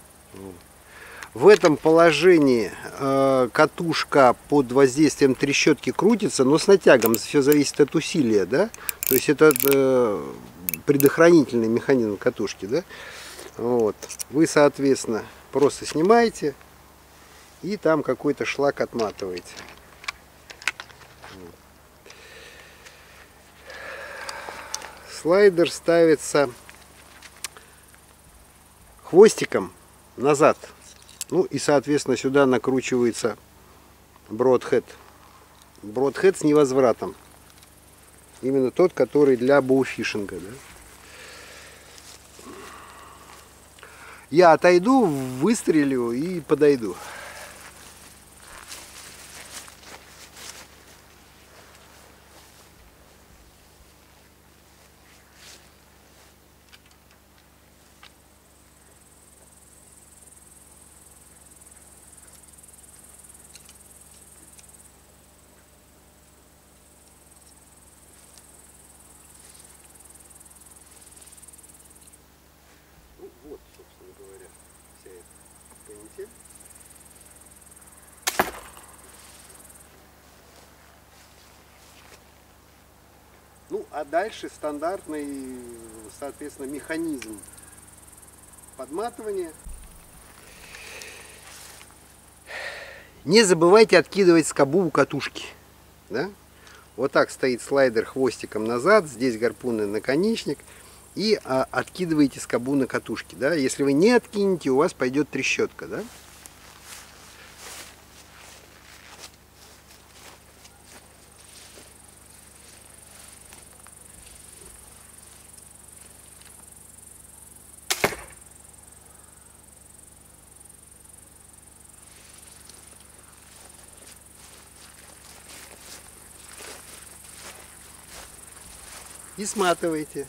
В этом положении катушка под воздействием трещотки крутится, но с натягом, все зависит от усилия, да? То есть это предохранительный механизм катушки, да? Вот. Вы, соответственно, просто снимаете и там какой-то шлак отматываете. Слайдер ставится хвостиком назад. Ну и, соответственно, сюда накручивается бродхед. Бродхед с невозвратом. Именно тот, который для боуфишинга. Да? Я отойду, выстрелю и подойду. Вот, собственно говоря, вся эта канитель. Ну, а дальше стандартный, соответственно, механизм подматывания. Не забывайте откидывать скобу у катушки. Да? Вот так стоит слайдер хвостиком назад, здесь гарпунный наконечник. И откидываете скобу на катушке. Да? Если вы не откинете, у вас пойдет трещотка. Да? И сматываете.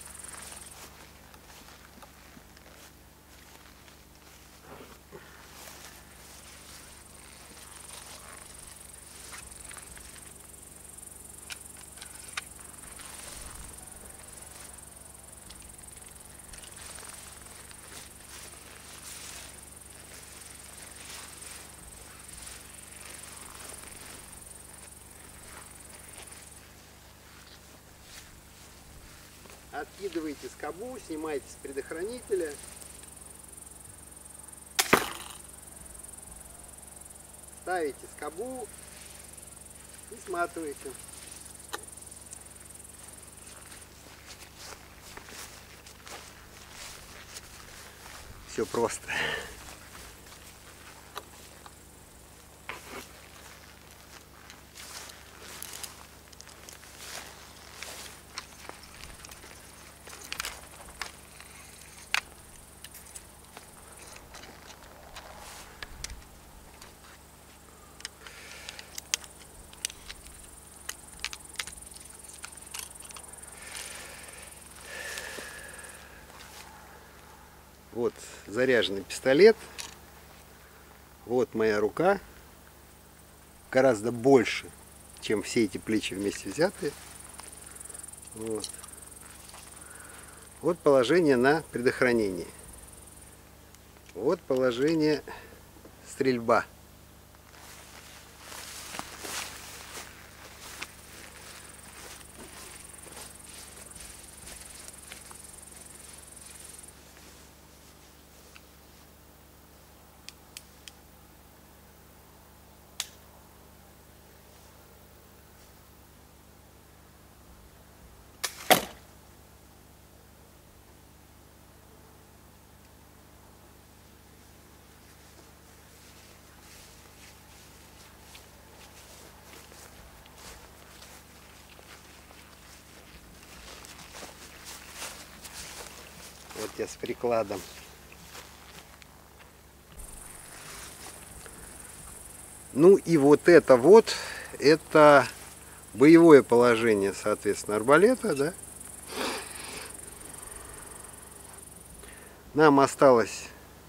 Откидываете скобу, снимаете с предохранителя. Ставите скобу и сматываете. Все просто. Вот заряженный пистолет. Вот моя рука, гораздо больше, чем все эти плечи вместе взятые. Вот, вот положение на предохранение. Вот положение стрельба. Вот я с прикладом. Ну и вот это боевое положение, соответственно, арбалета, да. Нам осталось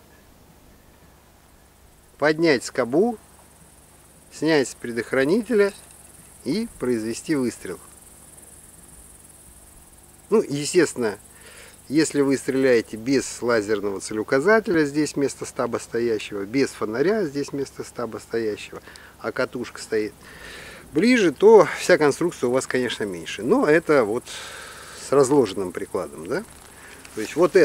поднять скобу, снять с предохранителя и произвести выстрел. Ну, естественно, если вы стреляете без лазерного целеуказателя, здесь вместо стаба стоящего, без фонаря, здесь вместо стаба стоящего, а катушка стоит ближе, то вся конструкция у вас, конечно, меньше. Но это вот с разложенным прикладом, да? То есть вот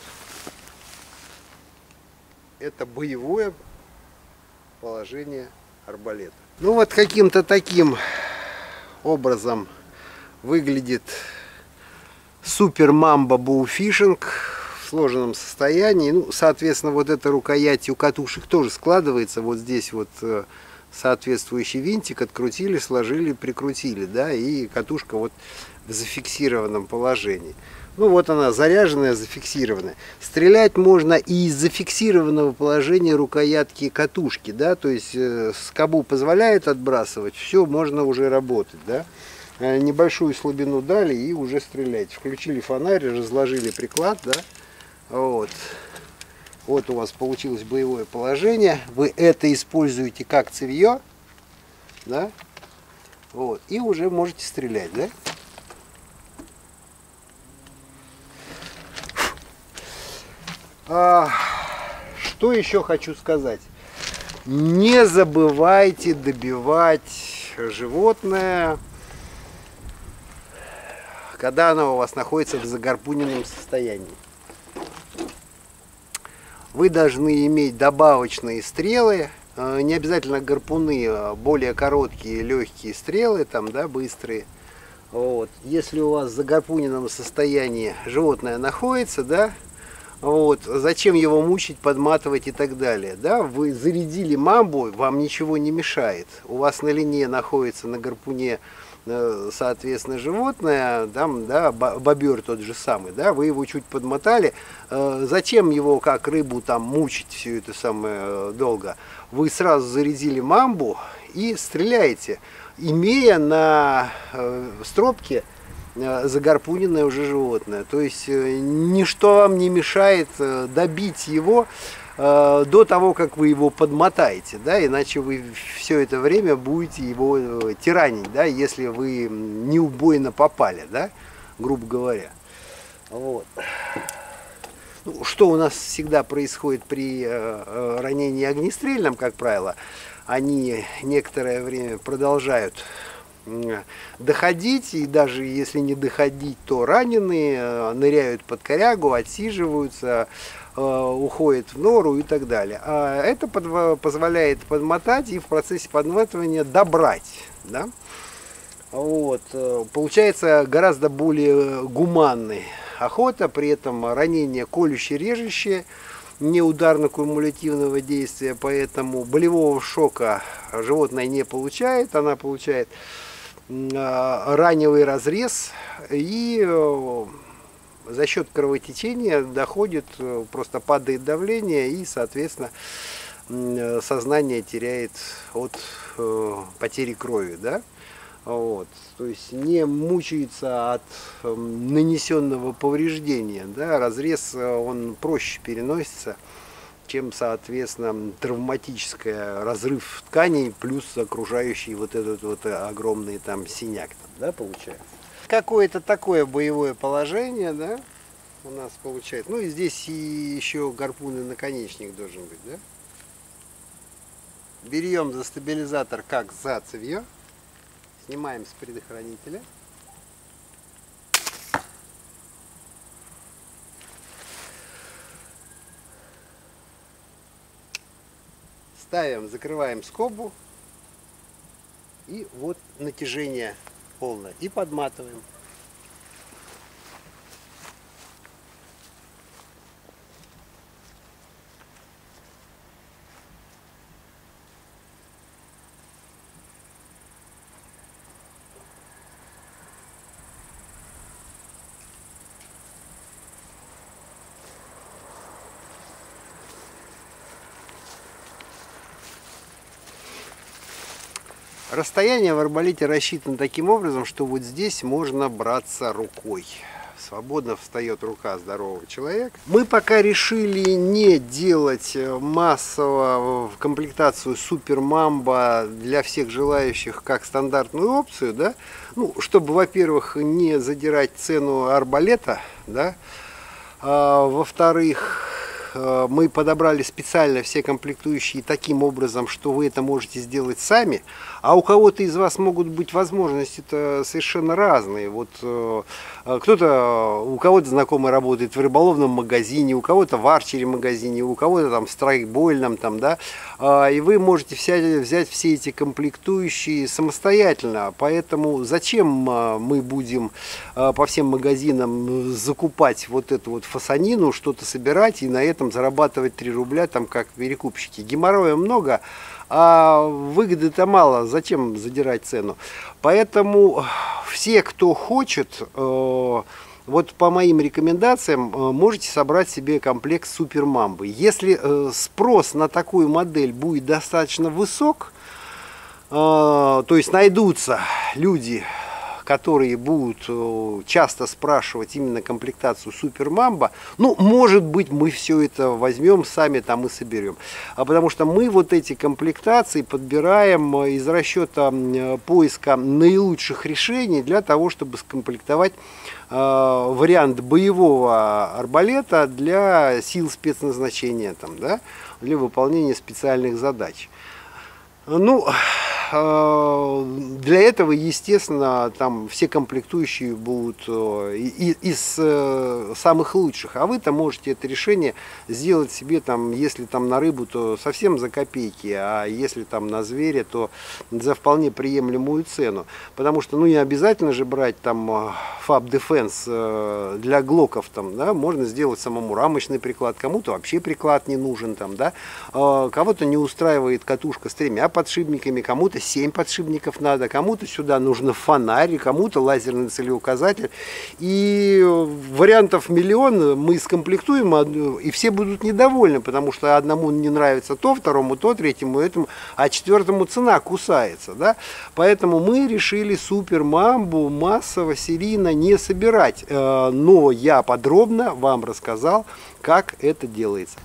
это боевое положение арбалета. Ну вот каким-то таким образом выглядит Супер Мамбо Боуфишинг в сложенном состоянии. Ну, соответственно, вот эта рукоять у катушек тоже складывается. Вот здесь вот соответствующий винтик открутили, сложили, прикрутили, да, и катушка вот в зафиксированном положении. Ну вот она заряженная, зафиксированная. Стрелять можно и из зафиксированного положения рукоятки катушки, да, то есть скобу позволяет отбрасывать, все, можно уже работать, да. Небольшую слабину дали и уже стрелять. Включили фонарь, разложили приклад, да. Вот. Вот у вас получилось боевое положение. Вы это используете как цевье, да. Вот. И уже можете стрелять, да. Что еще хочу сказать? Не забывайте добивать животное, когда оно у вас находится в загарпуненном состоянии. Вы должны иметь добавочные стрелы, не обязательно гарпуны, более короткие, легкие стрелы, там, да, быстрые. Вот. Если у вас в загарпуненном состоянии животное находится, да, вот, зачем его мучить, подматывать и так далее, да, вы зарядили мамбу, вам ничего не мешает, у вас на линии находится на гарпуне, соответственно, животное, там, да, бобер тот же самый, да, вы его чуть подмотали, зачем его как рыбу там мучить все это самое долго, вы сразу зарядили мамбу и стреляете, имея на стропке загарпуненное уже животное. То есть ничто вам не мешает добить его до того, как вы его подмотаете, да, иначе вы все это время будете его тиранить, да, если вы неубойно попали, да, грубо говоря. Вот. Ну, что у нас всегда происходит при ранении огнестрельном, как правило, они некоторое время продолжают доходить, и даже если не доходить, то раненые ныряют под корягу, отсиживаются, уходят в нору и так далее. А это позволяет подмотать и в процессе подматывания добрать, да? Вот. Получается гораздо более гуманной охота, при этом ранение колюще-режущее, не ударно-кумулятивного действия, поэтому болевого шока животное не получает, она получает раневый разрез, и за счет кровотечения доходит, просто падает давление, и, соответственно, сознание теряет от потери крови, да? Вот. То есть не мучается от нанесенного повреждения, да? Разрез он проще переносится, чем, соответственно, травматическая разрыв тканей плюс окружающий вот этот вот огромный там синяк, там, да, получается. Какое-то такое боевое положение, да, у нас получается. Ну и здесь и еще гарпунный наконечник должен быть, да. Берем за стабилизатор как за цевье, снимаем с предохранителя. Ставим, закрываем скобу, и вот натяжение полное, и подматываем. Расстояние в арбалете рассчитано таким образом, что вот здесь можно браться рукой. Свободно встает рука здорового человека. Мы пока решили не делать массово в комплектацию Супер Мамбо для всех желающих как стандартную опцию, да? Ну, чтобы, во-первых, не задирать цену арбалета, да? Во-вторых, мы подобрали специально все комплектующие таким образом, что вы это можете сделать сами, а у кого-то из вас могут быть возможности-то совершенно разные. Вот кто-то, у кого-то знакомый работает в рыболовном магазине, у кого-то в арчере магазине, у кого-то там в страйкбольном, там, да, и вы можете взять все эти комплектующие самостоятельно. Поэтому зачем мы будем по всем магазинам закупать вот эту вот фасонину, что-то собирать и на этом зарабатывать 3 рубля, там, как перекупщики. Геморроя много, а выгоды-то мало, зачем задирать цену? Поэтому все, кто хочет, вот по моим рекомендациям, можете собрать себе комплект Супер Мамбы. Если спрос на такую модель будет достаточно высок, то есть найдутся люди, которые будут часто спрашивать именно комплектацию Супер Мамбо, ну, может быть, мы все это возьмем сами там и соберем. Потому что мы вот эти комплектации подбираем из расчета поиска наилучших решений для того, чтобы скомплектовать вариант боевого арбалета для сил спецназначения, там, да, для выполнения специальных задач. Ну, для этого, естественно, там все комплектующие будут из самых лучших. А вы-то можете это решение сделать себе, там, если там на рыбу, то совсем за копейки, а если там на зверя, то за вполне приемлемую цену. Потому что, ну, не обязательно же брать там Fab Defense для глоков, там, да, можно сделать самому рамочный приклад, кому-то вообще приклад не нужен, там, да, кого-то не устраивает катушка с 3 подшипниками, кому-то 7 подшипников надо, кому-то сюда нужно фонарь, кому-то лазерный целеуказатель. И вариантов миллион, мы скомплектуем, и все будут недовольны, потому что одному не нравится то, второму то, третьему этому, а четвертому цена кусается. Да? Поэтому мы решили Супер Мамбу массово, серийно не собирать. Но я подробно вам рассказал, как это делается.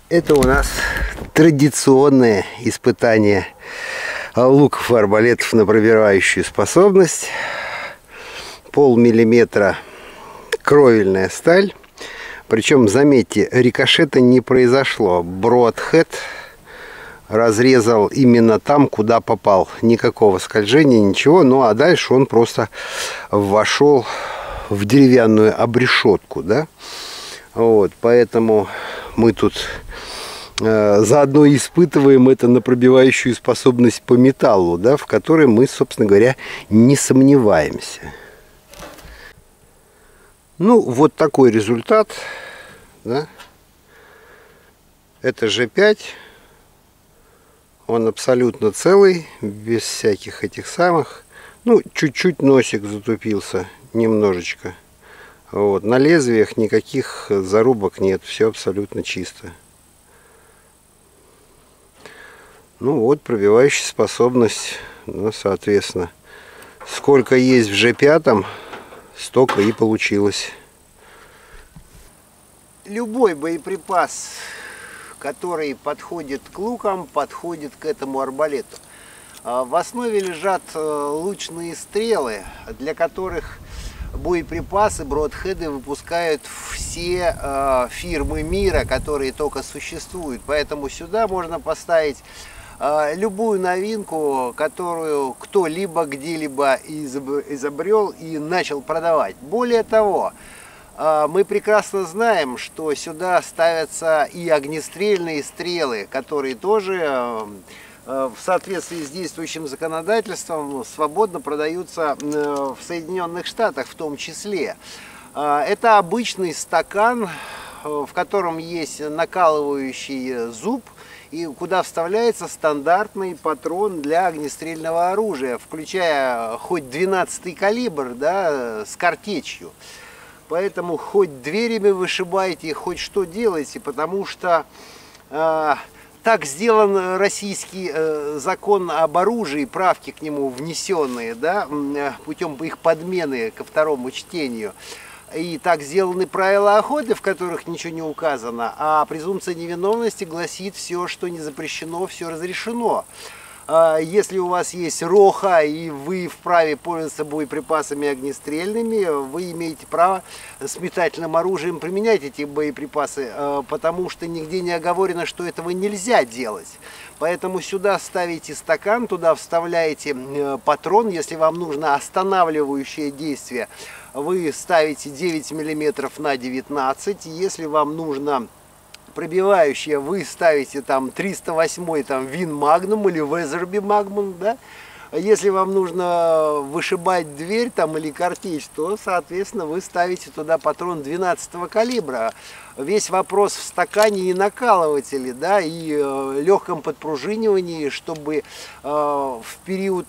Это у нас традиционное испытание луков и арбалетов на пробивающую способность. Полмиллиметра кровельная сталь. Причем, заметьте, рикошета не произошло. Broadhead разрезал именно там, куда попал. Никакого скольжения, ничего. Ну а дальше он просто вошел в деревянную обрешетку, да? Вот, поэтому мы тут заодно испытываем это на пробивающую способность по металлу, да, в которой мы, собственно говоря, не сомневаемся. Ну, вот такой результат, да? Это G5. Он абсолютно целый, без всяких этих самых. Ну, чуть-чуть носик затупился, немножечко. Вот. На лезвиях никаких зарубок нет, все абсолютно чисто. Ну вот, пробивающая способность, ну, соответственно, сколько есть в G5, столько и получилось. Любой боеприпас, который подходит к лукам, подходит к этому арбалету. В основе лежат лучные стрелы, для которых боеприпасы, бродхеды выпускают все фирмы мира, которые только существуют. Поэтому сюда можно поставить любую новинку, которую кто-либо где-либо изобрел и начал продавать. Более того, мы прекрасно знаем, что сюда ставятся и огнестрельные стрелы, которые тоже в соответствии с действующим законодательством свободно продаются в Соединенных Штатах в том числе. Это обычный стакан, в котором есть накалывающий зуб, и куда вставляется стандартный патрон для огнестрельного оружия, включая хоть 12-й калибр, да, с картечью. Поэтому хоть дверями вышибайте, хоть что делайте, потому что так сделан российский закон об оружии, правки к нему внесенные, да, путем их подмены ко второму чтению. И так сделаны правила охоты, в которых ничего не указано, а презумпция невиновности гласит: все, что не запрещено, все разрешено. Если у вас есть роха и вы вправе пользоваться боеприпасами огнестрельными, вы имеете право с метательным оружием применять эти боеприпасы, потому что нигде не оговорено, что этого нельзя делать. Поэтому сюда ставите стакан, туда вставляете патрон. Если вам нужно останавливающее действие, вы ставите 9 мм на 19. Если вам нужно пробивающее, вы ставите там 308 там Вин Магнум или Везерби Магнум, да? Если вам нужно вышибать дверь там или картечь, то, соответственно, вы ставите туда патрон 12-го калибра. Весь вопрос в стакане и накалывателе, да, и легком подпружинивании, чтобы в период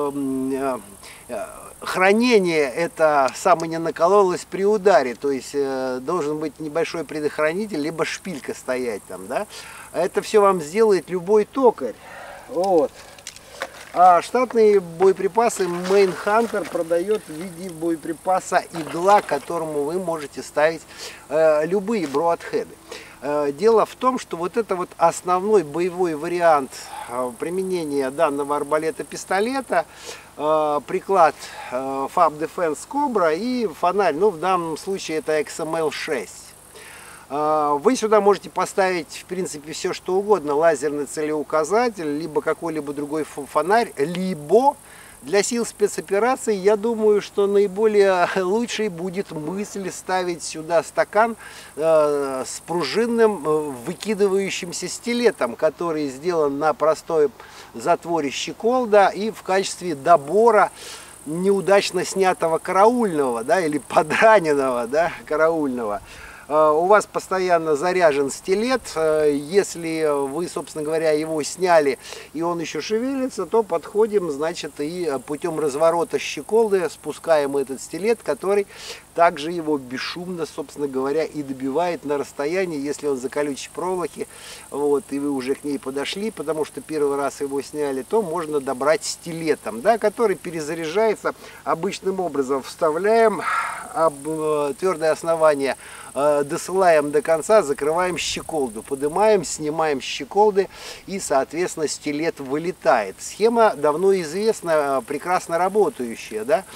хранение это самое не накололось при ударе, то есть должен быть небольшой предохранитель, либо шпилька стоять там, да. Это все вам сделает любой токарь. Вот. А штатные боеприпасы Main Hunter продает в виде боеприпаса игла, к которому вы можете ставить любые броадхеды. Дело в том, что вот это вот основной боевой вариант применения данного арбалета-пистолета, приклад FAB Defense Cobra и фонарь, ну в данном случае это XML6. Вы сюда можете поставить, в принципе, все что угодно: лазерный целеуказатель, либо какой-либо другой фонарь, либо для сил спецопераций, я думаю, что наиболее лучшей будет мысль ставить сюда стакан с пружинным выкидывающимся стилетом, который сделан на простой затворе щеколда и в качестве добора неудачно снятого караульного, да, или подраненного, да, караульного. У вас постоянно заряжен стилет. Если вы, собственно говоря, его сняли и он еще шевелится, то подходим, значит, и путем разворота щеколды спускаем этот стилет, который также его бесшумно, собственно говоря, и добивает на расстоянии, если он за колючей проволоки, вот, и вы уже к ней подошли, потому что первый раз его сняли, то можно добрать стилетом, да, который перезаряжается обычным образом. Вставляем твердое основание досылаем до конца, закрываем щеколду, поднимаем, снимаем щеколды, и, соответственно, стилет вылетает. Схема давно известна, прекрасно работающая, да?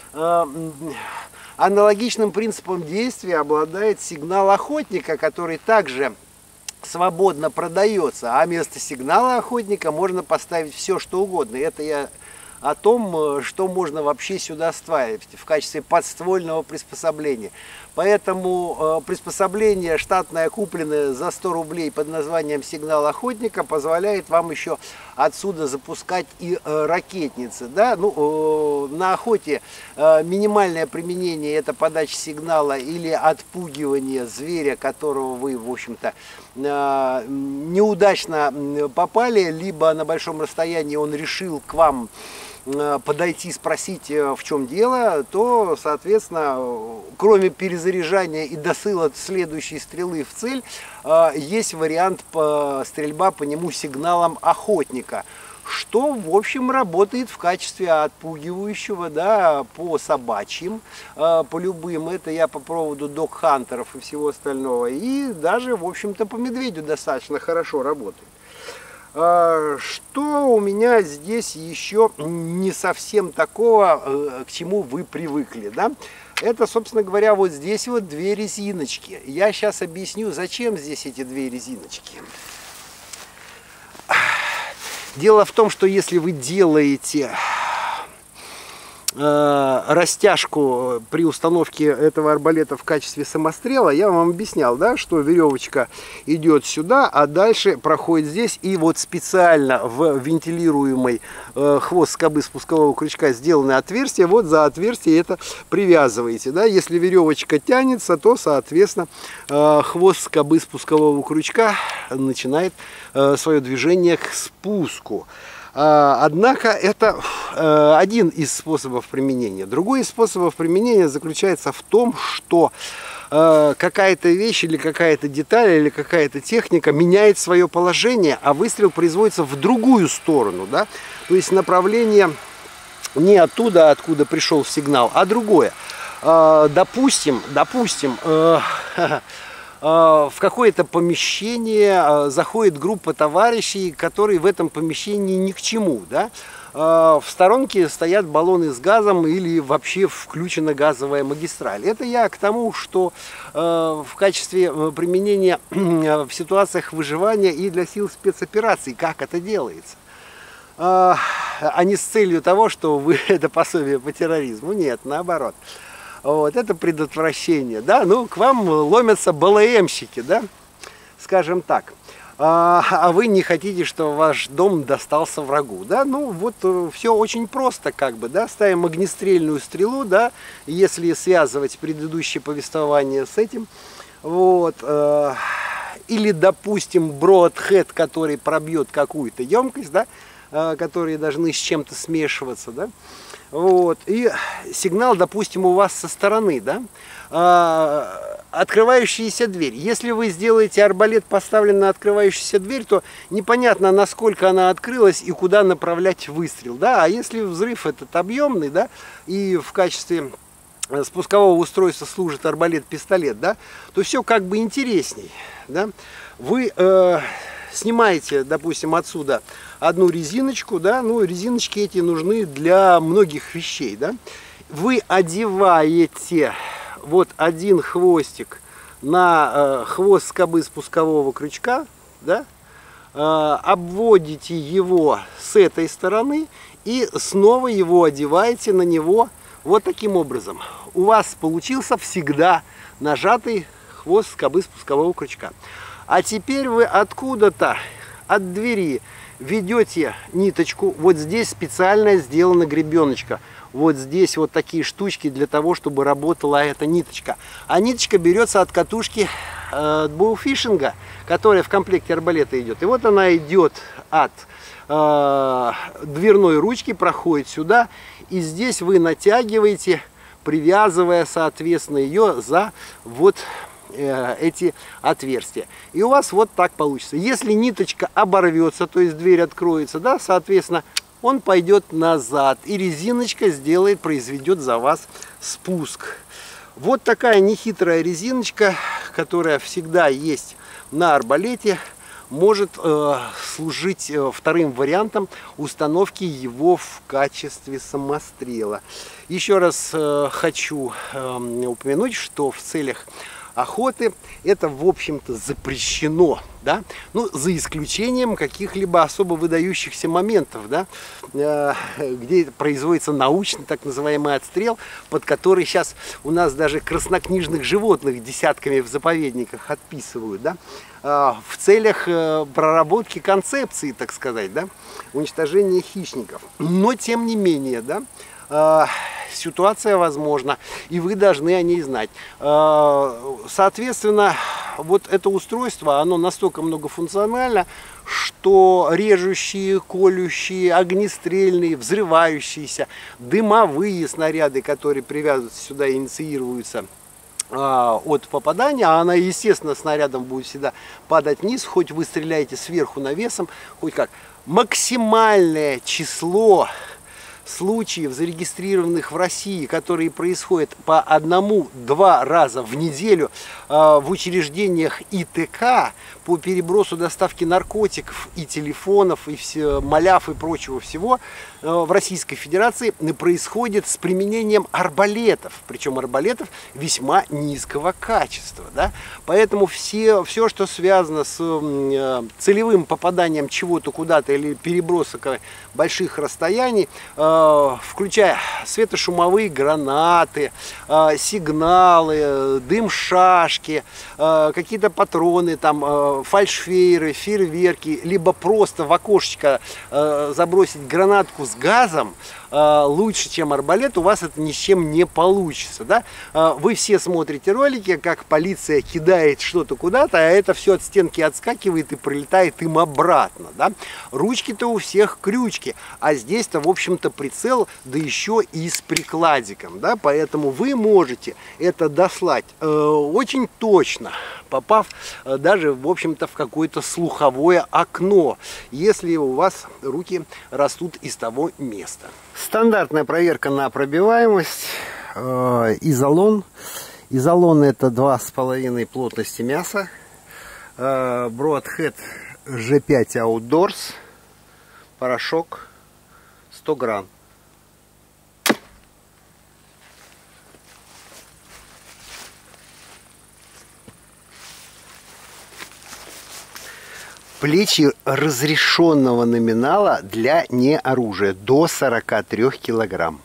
Аналогичным принципом действия обладает сигнал охотника, который также свободно продается, а вместо сигнала охотника можно поставить все, что угодно. Это я о том, что можно вообще сюда вставить в качестве подствольного приспособления. Поэтому приспособление штатное, купленное за 100 рублей под названием «Сигнал охотника», позволяет вам еще отсюда запускать и ракетницы. Да? Ну, на охоте минимальное применение – это подача сигнала или отпугивание зверя, которого вы, в общем-то, неудачно попали, либо на большом расстоянии он решил к вам подойти, спросить, в чем дело, то, соответственно, кроме перезаряжания и досыла следующей стрелы в цель, есть вариант стрельба по нему сигналом охотника, что, в общем, работает в качестве отпугивающего, да, по собачьим, по любым. Это я по поводу дог-хантеров и всего остального. И даже, в общем-то, по медведю достаточно хорошо работает. Что у меня здесь еще не совсем такого, к чему вы привыкли, да? Это, собственно говоря, вот здесь вот две резиночки. Я сейчас объясню, зачем здесь эти две резиночки. Дело в том, что если вы делаете растяжку при установке этого арбалета в качестве самострела, я вам объяснял, да, что веревочка идет сюда, а дальше проходит здесь, и вот специально в вентилируемый хвост скобы спускового крючка сделано отверстие, вот за отверстие это привязываете, да. Если веревочка тянется, то, соответственно, хвост скобы спускового крючка начинает свое движение к спуску. Однако это один из способов применения. Другой из способов применения заключается в том, что какая-то вещь или какая-то деталь или какая-то техника меняет свое положение, а выстрел производится в другую сторону, да? То есть направление не оттуда, откуда пришел сигнал, а другое. Допустим, в какое-то помещение заходит группа товарищей, которые в этом помещении ни к чему, да? В сторонке стоят баллоны с газом или вообще включена газовая магистраль. Это я к тому, что в качестве применения в ситуациях выживания и для сил спецопераций, как это делается. А не с целью того, что вы это пособие по терроризму. Нет, наоборот. Вот, это предотвращение, да, ну, к вам ломятся БЛМщики, да, скажем так, а вы не хотите, чтобы ваш дом достался врагу, да, ну, вот все очень просто, как бы, да, ставим огнестрельную стрелу, да, если связывать предыдущее повествование с этим, вот, или, допустим, broadhead, который пробьет какую-то емкость, да, которые должны с чем-то смешиваться, да. Вот, и сигнал, допустим, у вас со стороны, да, открывающаяся дверь. Если вы сделаете арбалет, поставлен на открывающуюся дверь, то непонятно, насколько она открылась и куда направлять выстрел, да, а если взрыв этот объемный, да, и в качестве спускового устройства служит арбалет-пистолет, да, то все как бы интересней, да. Вы снимаете, допустим, отсюда одну резиночку, да, ну, резиночки эти нужны для многих вещей, да. Вы одеваете вот один хвостик на хвост скобы спускового крючка, да, обводите его с этой стороны и снова его одеваете на него вот таким образом. У вас получился всегда нажатый хвост скобы спускового крючка. А теперь вы откуда-то от двери ведете ниточку. Вот здесь специально сделана гребеночка. Вот здесь вот такие штучки для того, чтобы работала эта ниточка. А ниточка берется от катушки боуфишинга, которая в комплекте арбалета идет. И вот она идет от дверной ручки, проходит сюда. И здесь вы натягиваете, привязывая, соответственно, ее за вот эти отверстия. И у вас вот так получится. Если ниточка оборвется, то есть дверь откроется, да, соответственно, он пойдет назад. И резиночка произведет за вас спуск. Вот такая нехитрая резиночка, которая всегда есть на арбалете, может служить вторым вариантом установки его в качестве самострела. Еще раз хочу упомянуть, что в целях охоты это, в общем-то, запрещено, да? Ну, за исключением каких-либо особо выдающихся моментов, да? Где производится научный так называемый отстрел, под который сейчас у нас даже краснокнижных животных десятками в заповедниках отписывают, да? В целях проработки концепции, так сказать, да? Уничтожения хищников. Но, тем не менее, да? Ситуация возможна, и вы должны о ней знать. Соответственно, вот это устройство, оно настолько многофункционально, что режущие, колющие, огнестрельные, взрывающиеся, дымовые снаряды, которые привязываются сюда и инициируются от попадания, а она, естественно, снарядом будет всегда падать вниз, хоть вы стреляете сверху навесом, хоть как. Максимальное число случаев, зарегистрированных в России, которые происходят по 1-2 раза в неделю в учреждениях ИТК по перебросу доставки наркотиков и телефонов, и маляв и прочего всего в Российской Федерации, происходит с применением арбалетов, причем арбалетов весьма низкого качества. Да? Поэтому все, что связано с целевым попаданием чего-то куда-то или перебросок больших расстояний, включая светошумовые гранаты, сигналы, дым-шашки, какие-то патроны, там, фальшфейеры, фейерверки, либо просто в окошечко забросить гранатку с газом, лучше, чем арбалет, у вас это ни с чем не получится. Да? Вы все смотрите ролики, как полиция кидает что-то куда-то, а это все от стенки отскакивает и прилетает им обратно. Да? Ручки-то у всех крючки, а здесь-то, в общем-то, прицел, да еще и с прикладиком. Да? Поэтому вы можете это дослать очень точно, попав даже, в общем-то, в какое-то слуховое окно, если у вас руки растут из того места. Стандартная проверка на пробиваемость. Изолон. Изолон — это 2,5 плотности мяса. Broadhead G5 Outdoors. Порошок 100 грамм. Плечи разрешенного номинала для неоружия до 43 килограмм.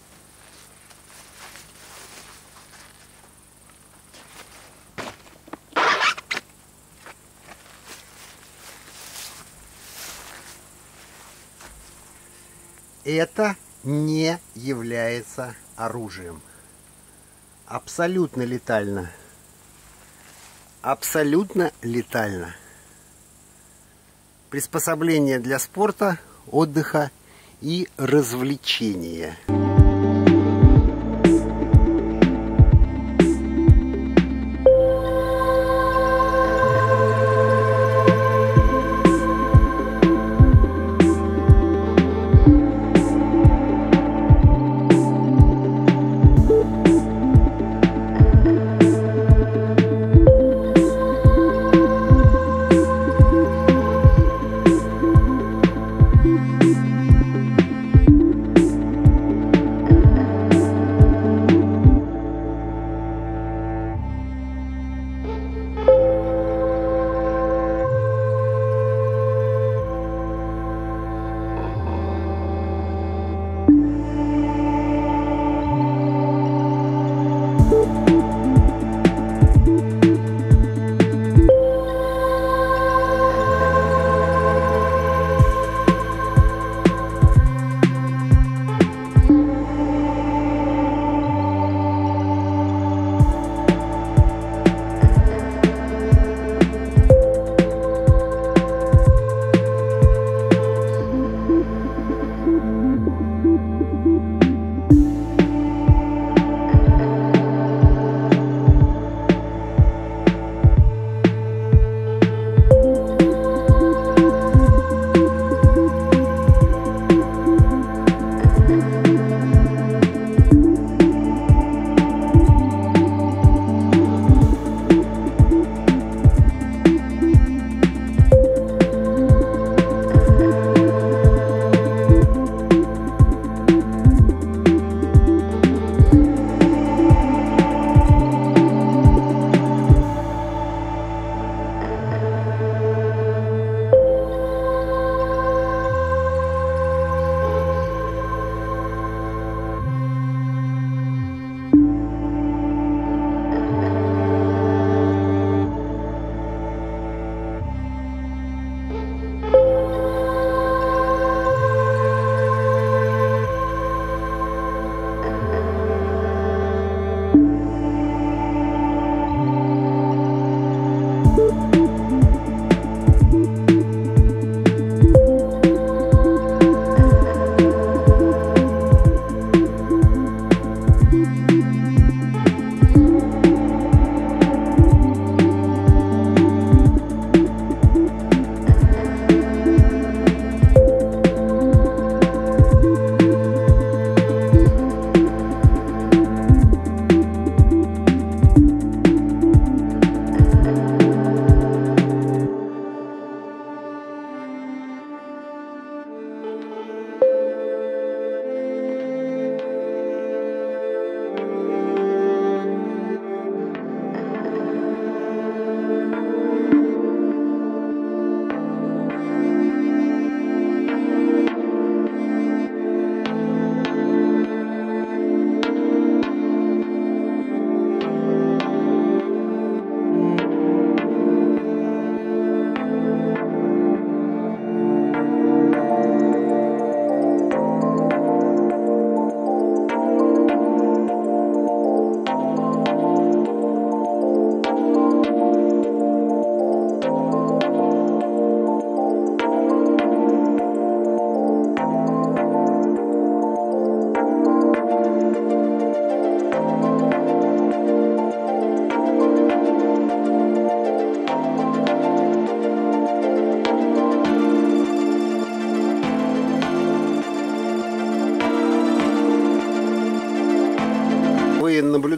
Это не является оружием. Абсолютно летально. Абсолютно летально. Приспособление для спорта, отдыха и развлечения.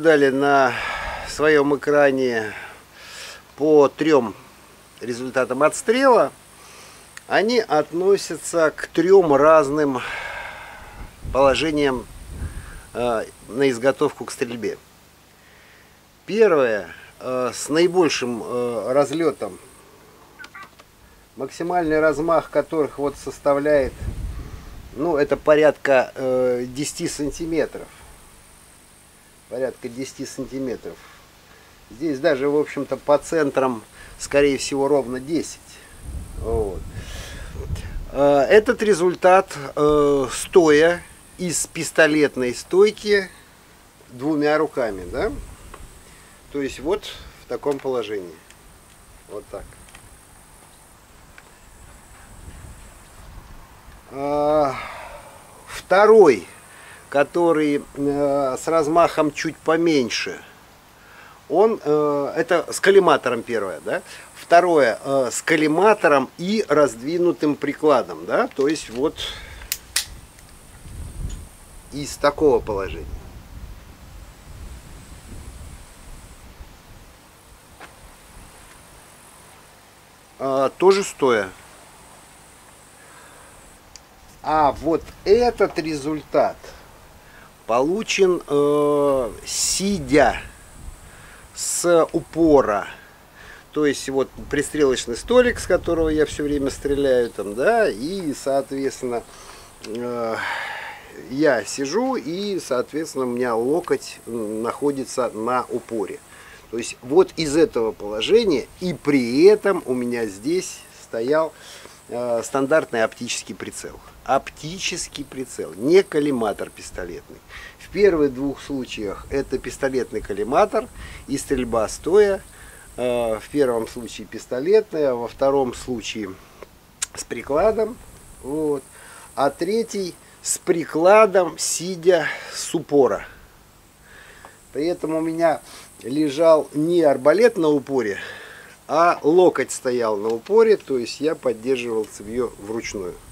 наблюдали на своем экране по 3 результатам отстрела, они относятся к 3 разным положениям на изготовку к стрельбе. Первое, с наибольшим разлетом, максимальный размах которых вот составляет, ну, это порядка 10 сантиметров. Порядка 10 сантиметров. Здесь даже, в общем-то, по центрам, скорее всего, ровно 10. Вот. Этот результат стоя из пистолетной стойки 2 руками, да? То есть вот в таком положении. Вот так. Второй, который с размахом чуть поменьше, он, это с коллиматором первое, да? Второе, с коллиматором и раздвинутым прикладом, да? То есть вот из такого положения. Тоже стоя. А вот этот результат получен сидя с упора. То есть вот пристрелочный столик, с которого я все время стреляю, там, да, и, соответственно, я сижу, и, соответственно, у меня локоть находится на упоре. То есть вот из этого положения, и при этом у меня здесь стоял стандартный оптический прицел. Оптический прицел, не коллиматор пистолетный. В первых 2 случаях это пистолетный коллиматор и стрельба стоя. В первом случае пистолетная, во втором случае с прикладом. Вот. А третий с прикладом, сидя с упора. При этом у меня лежал не арбалет на упоре, а локоть стоял на упоре, то есть я поддерживал цевьё вручную.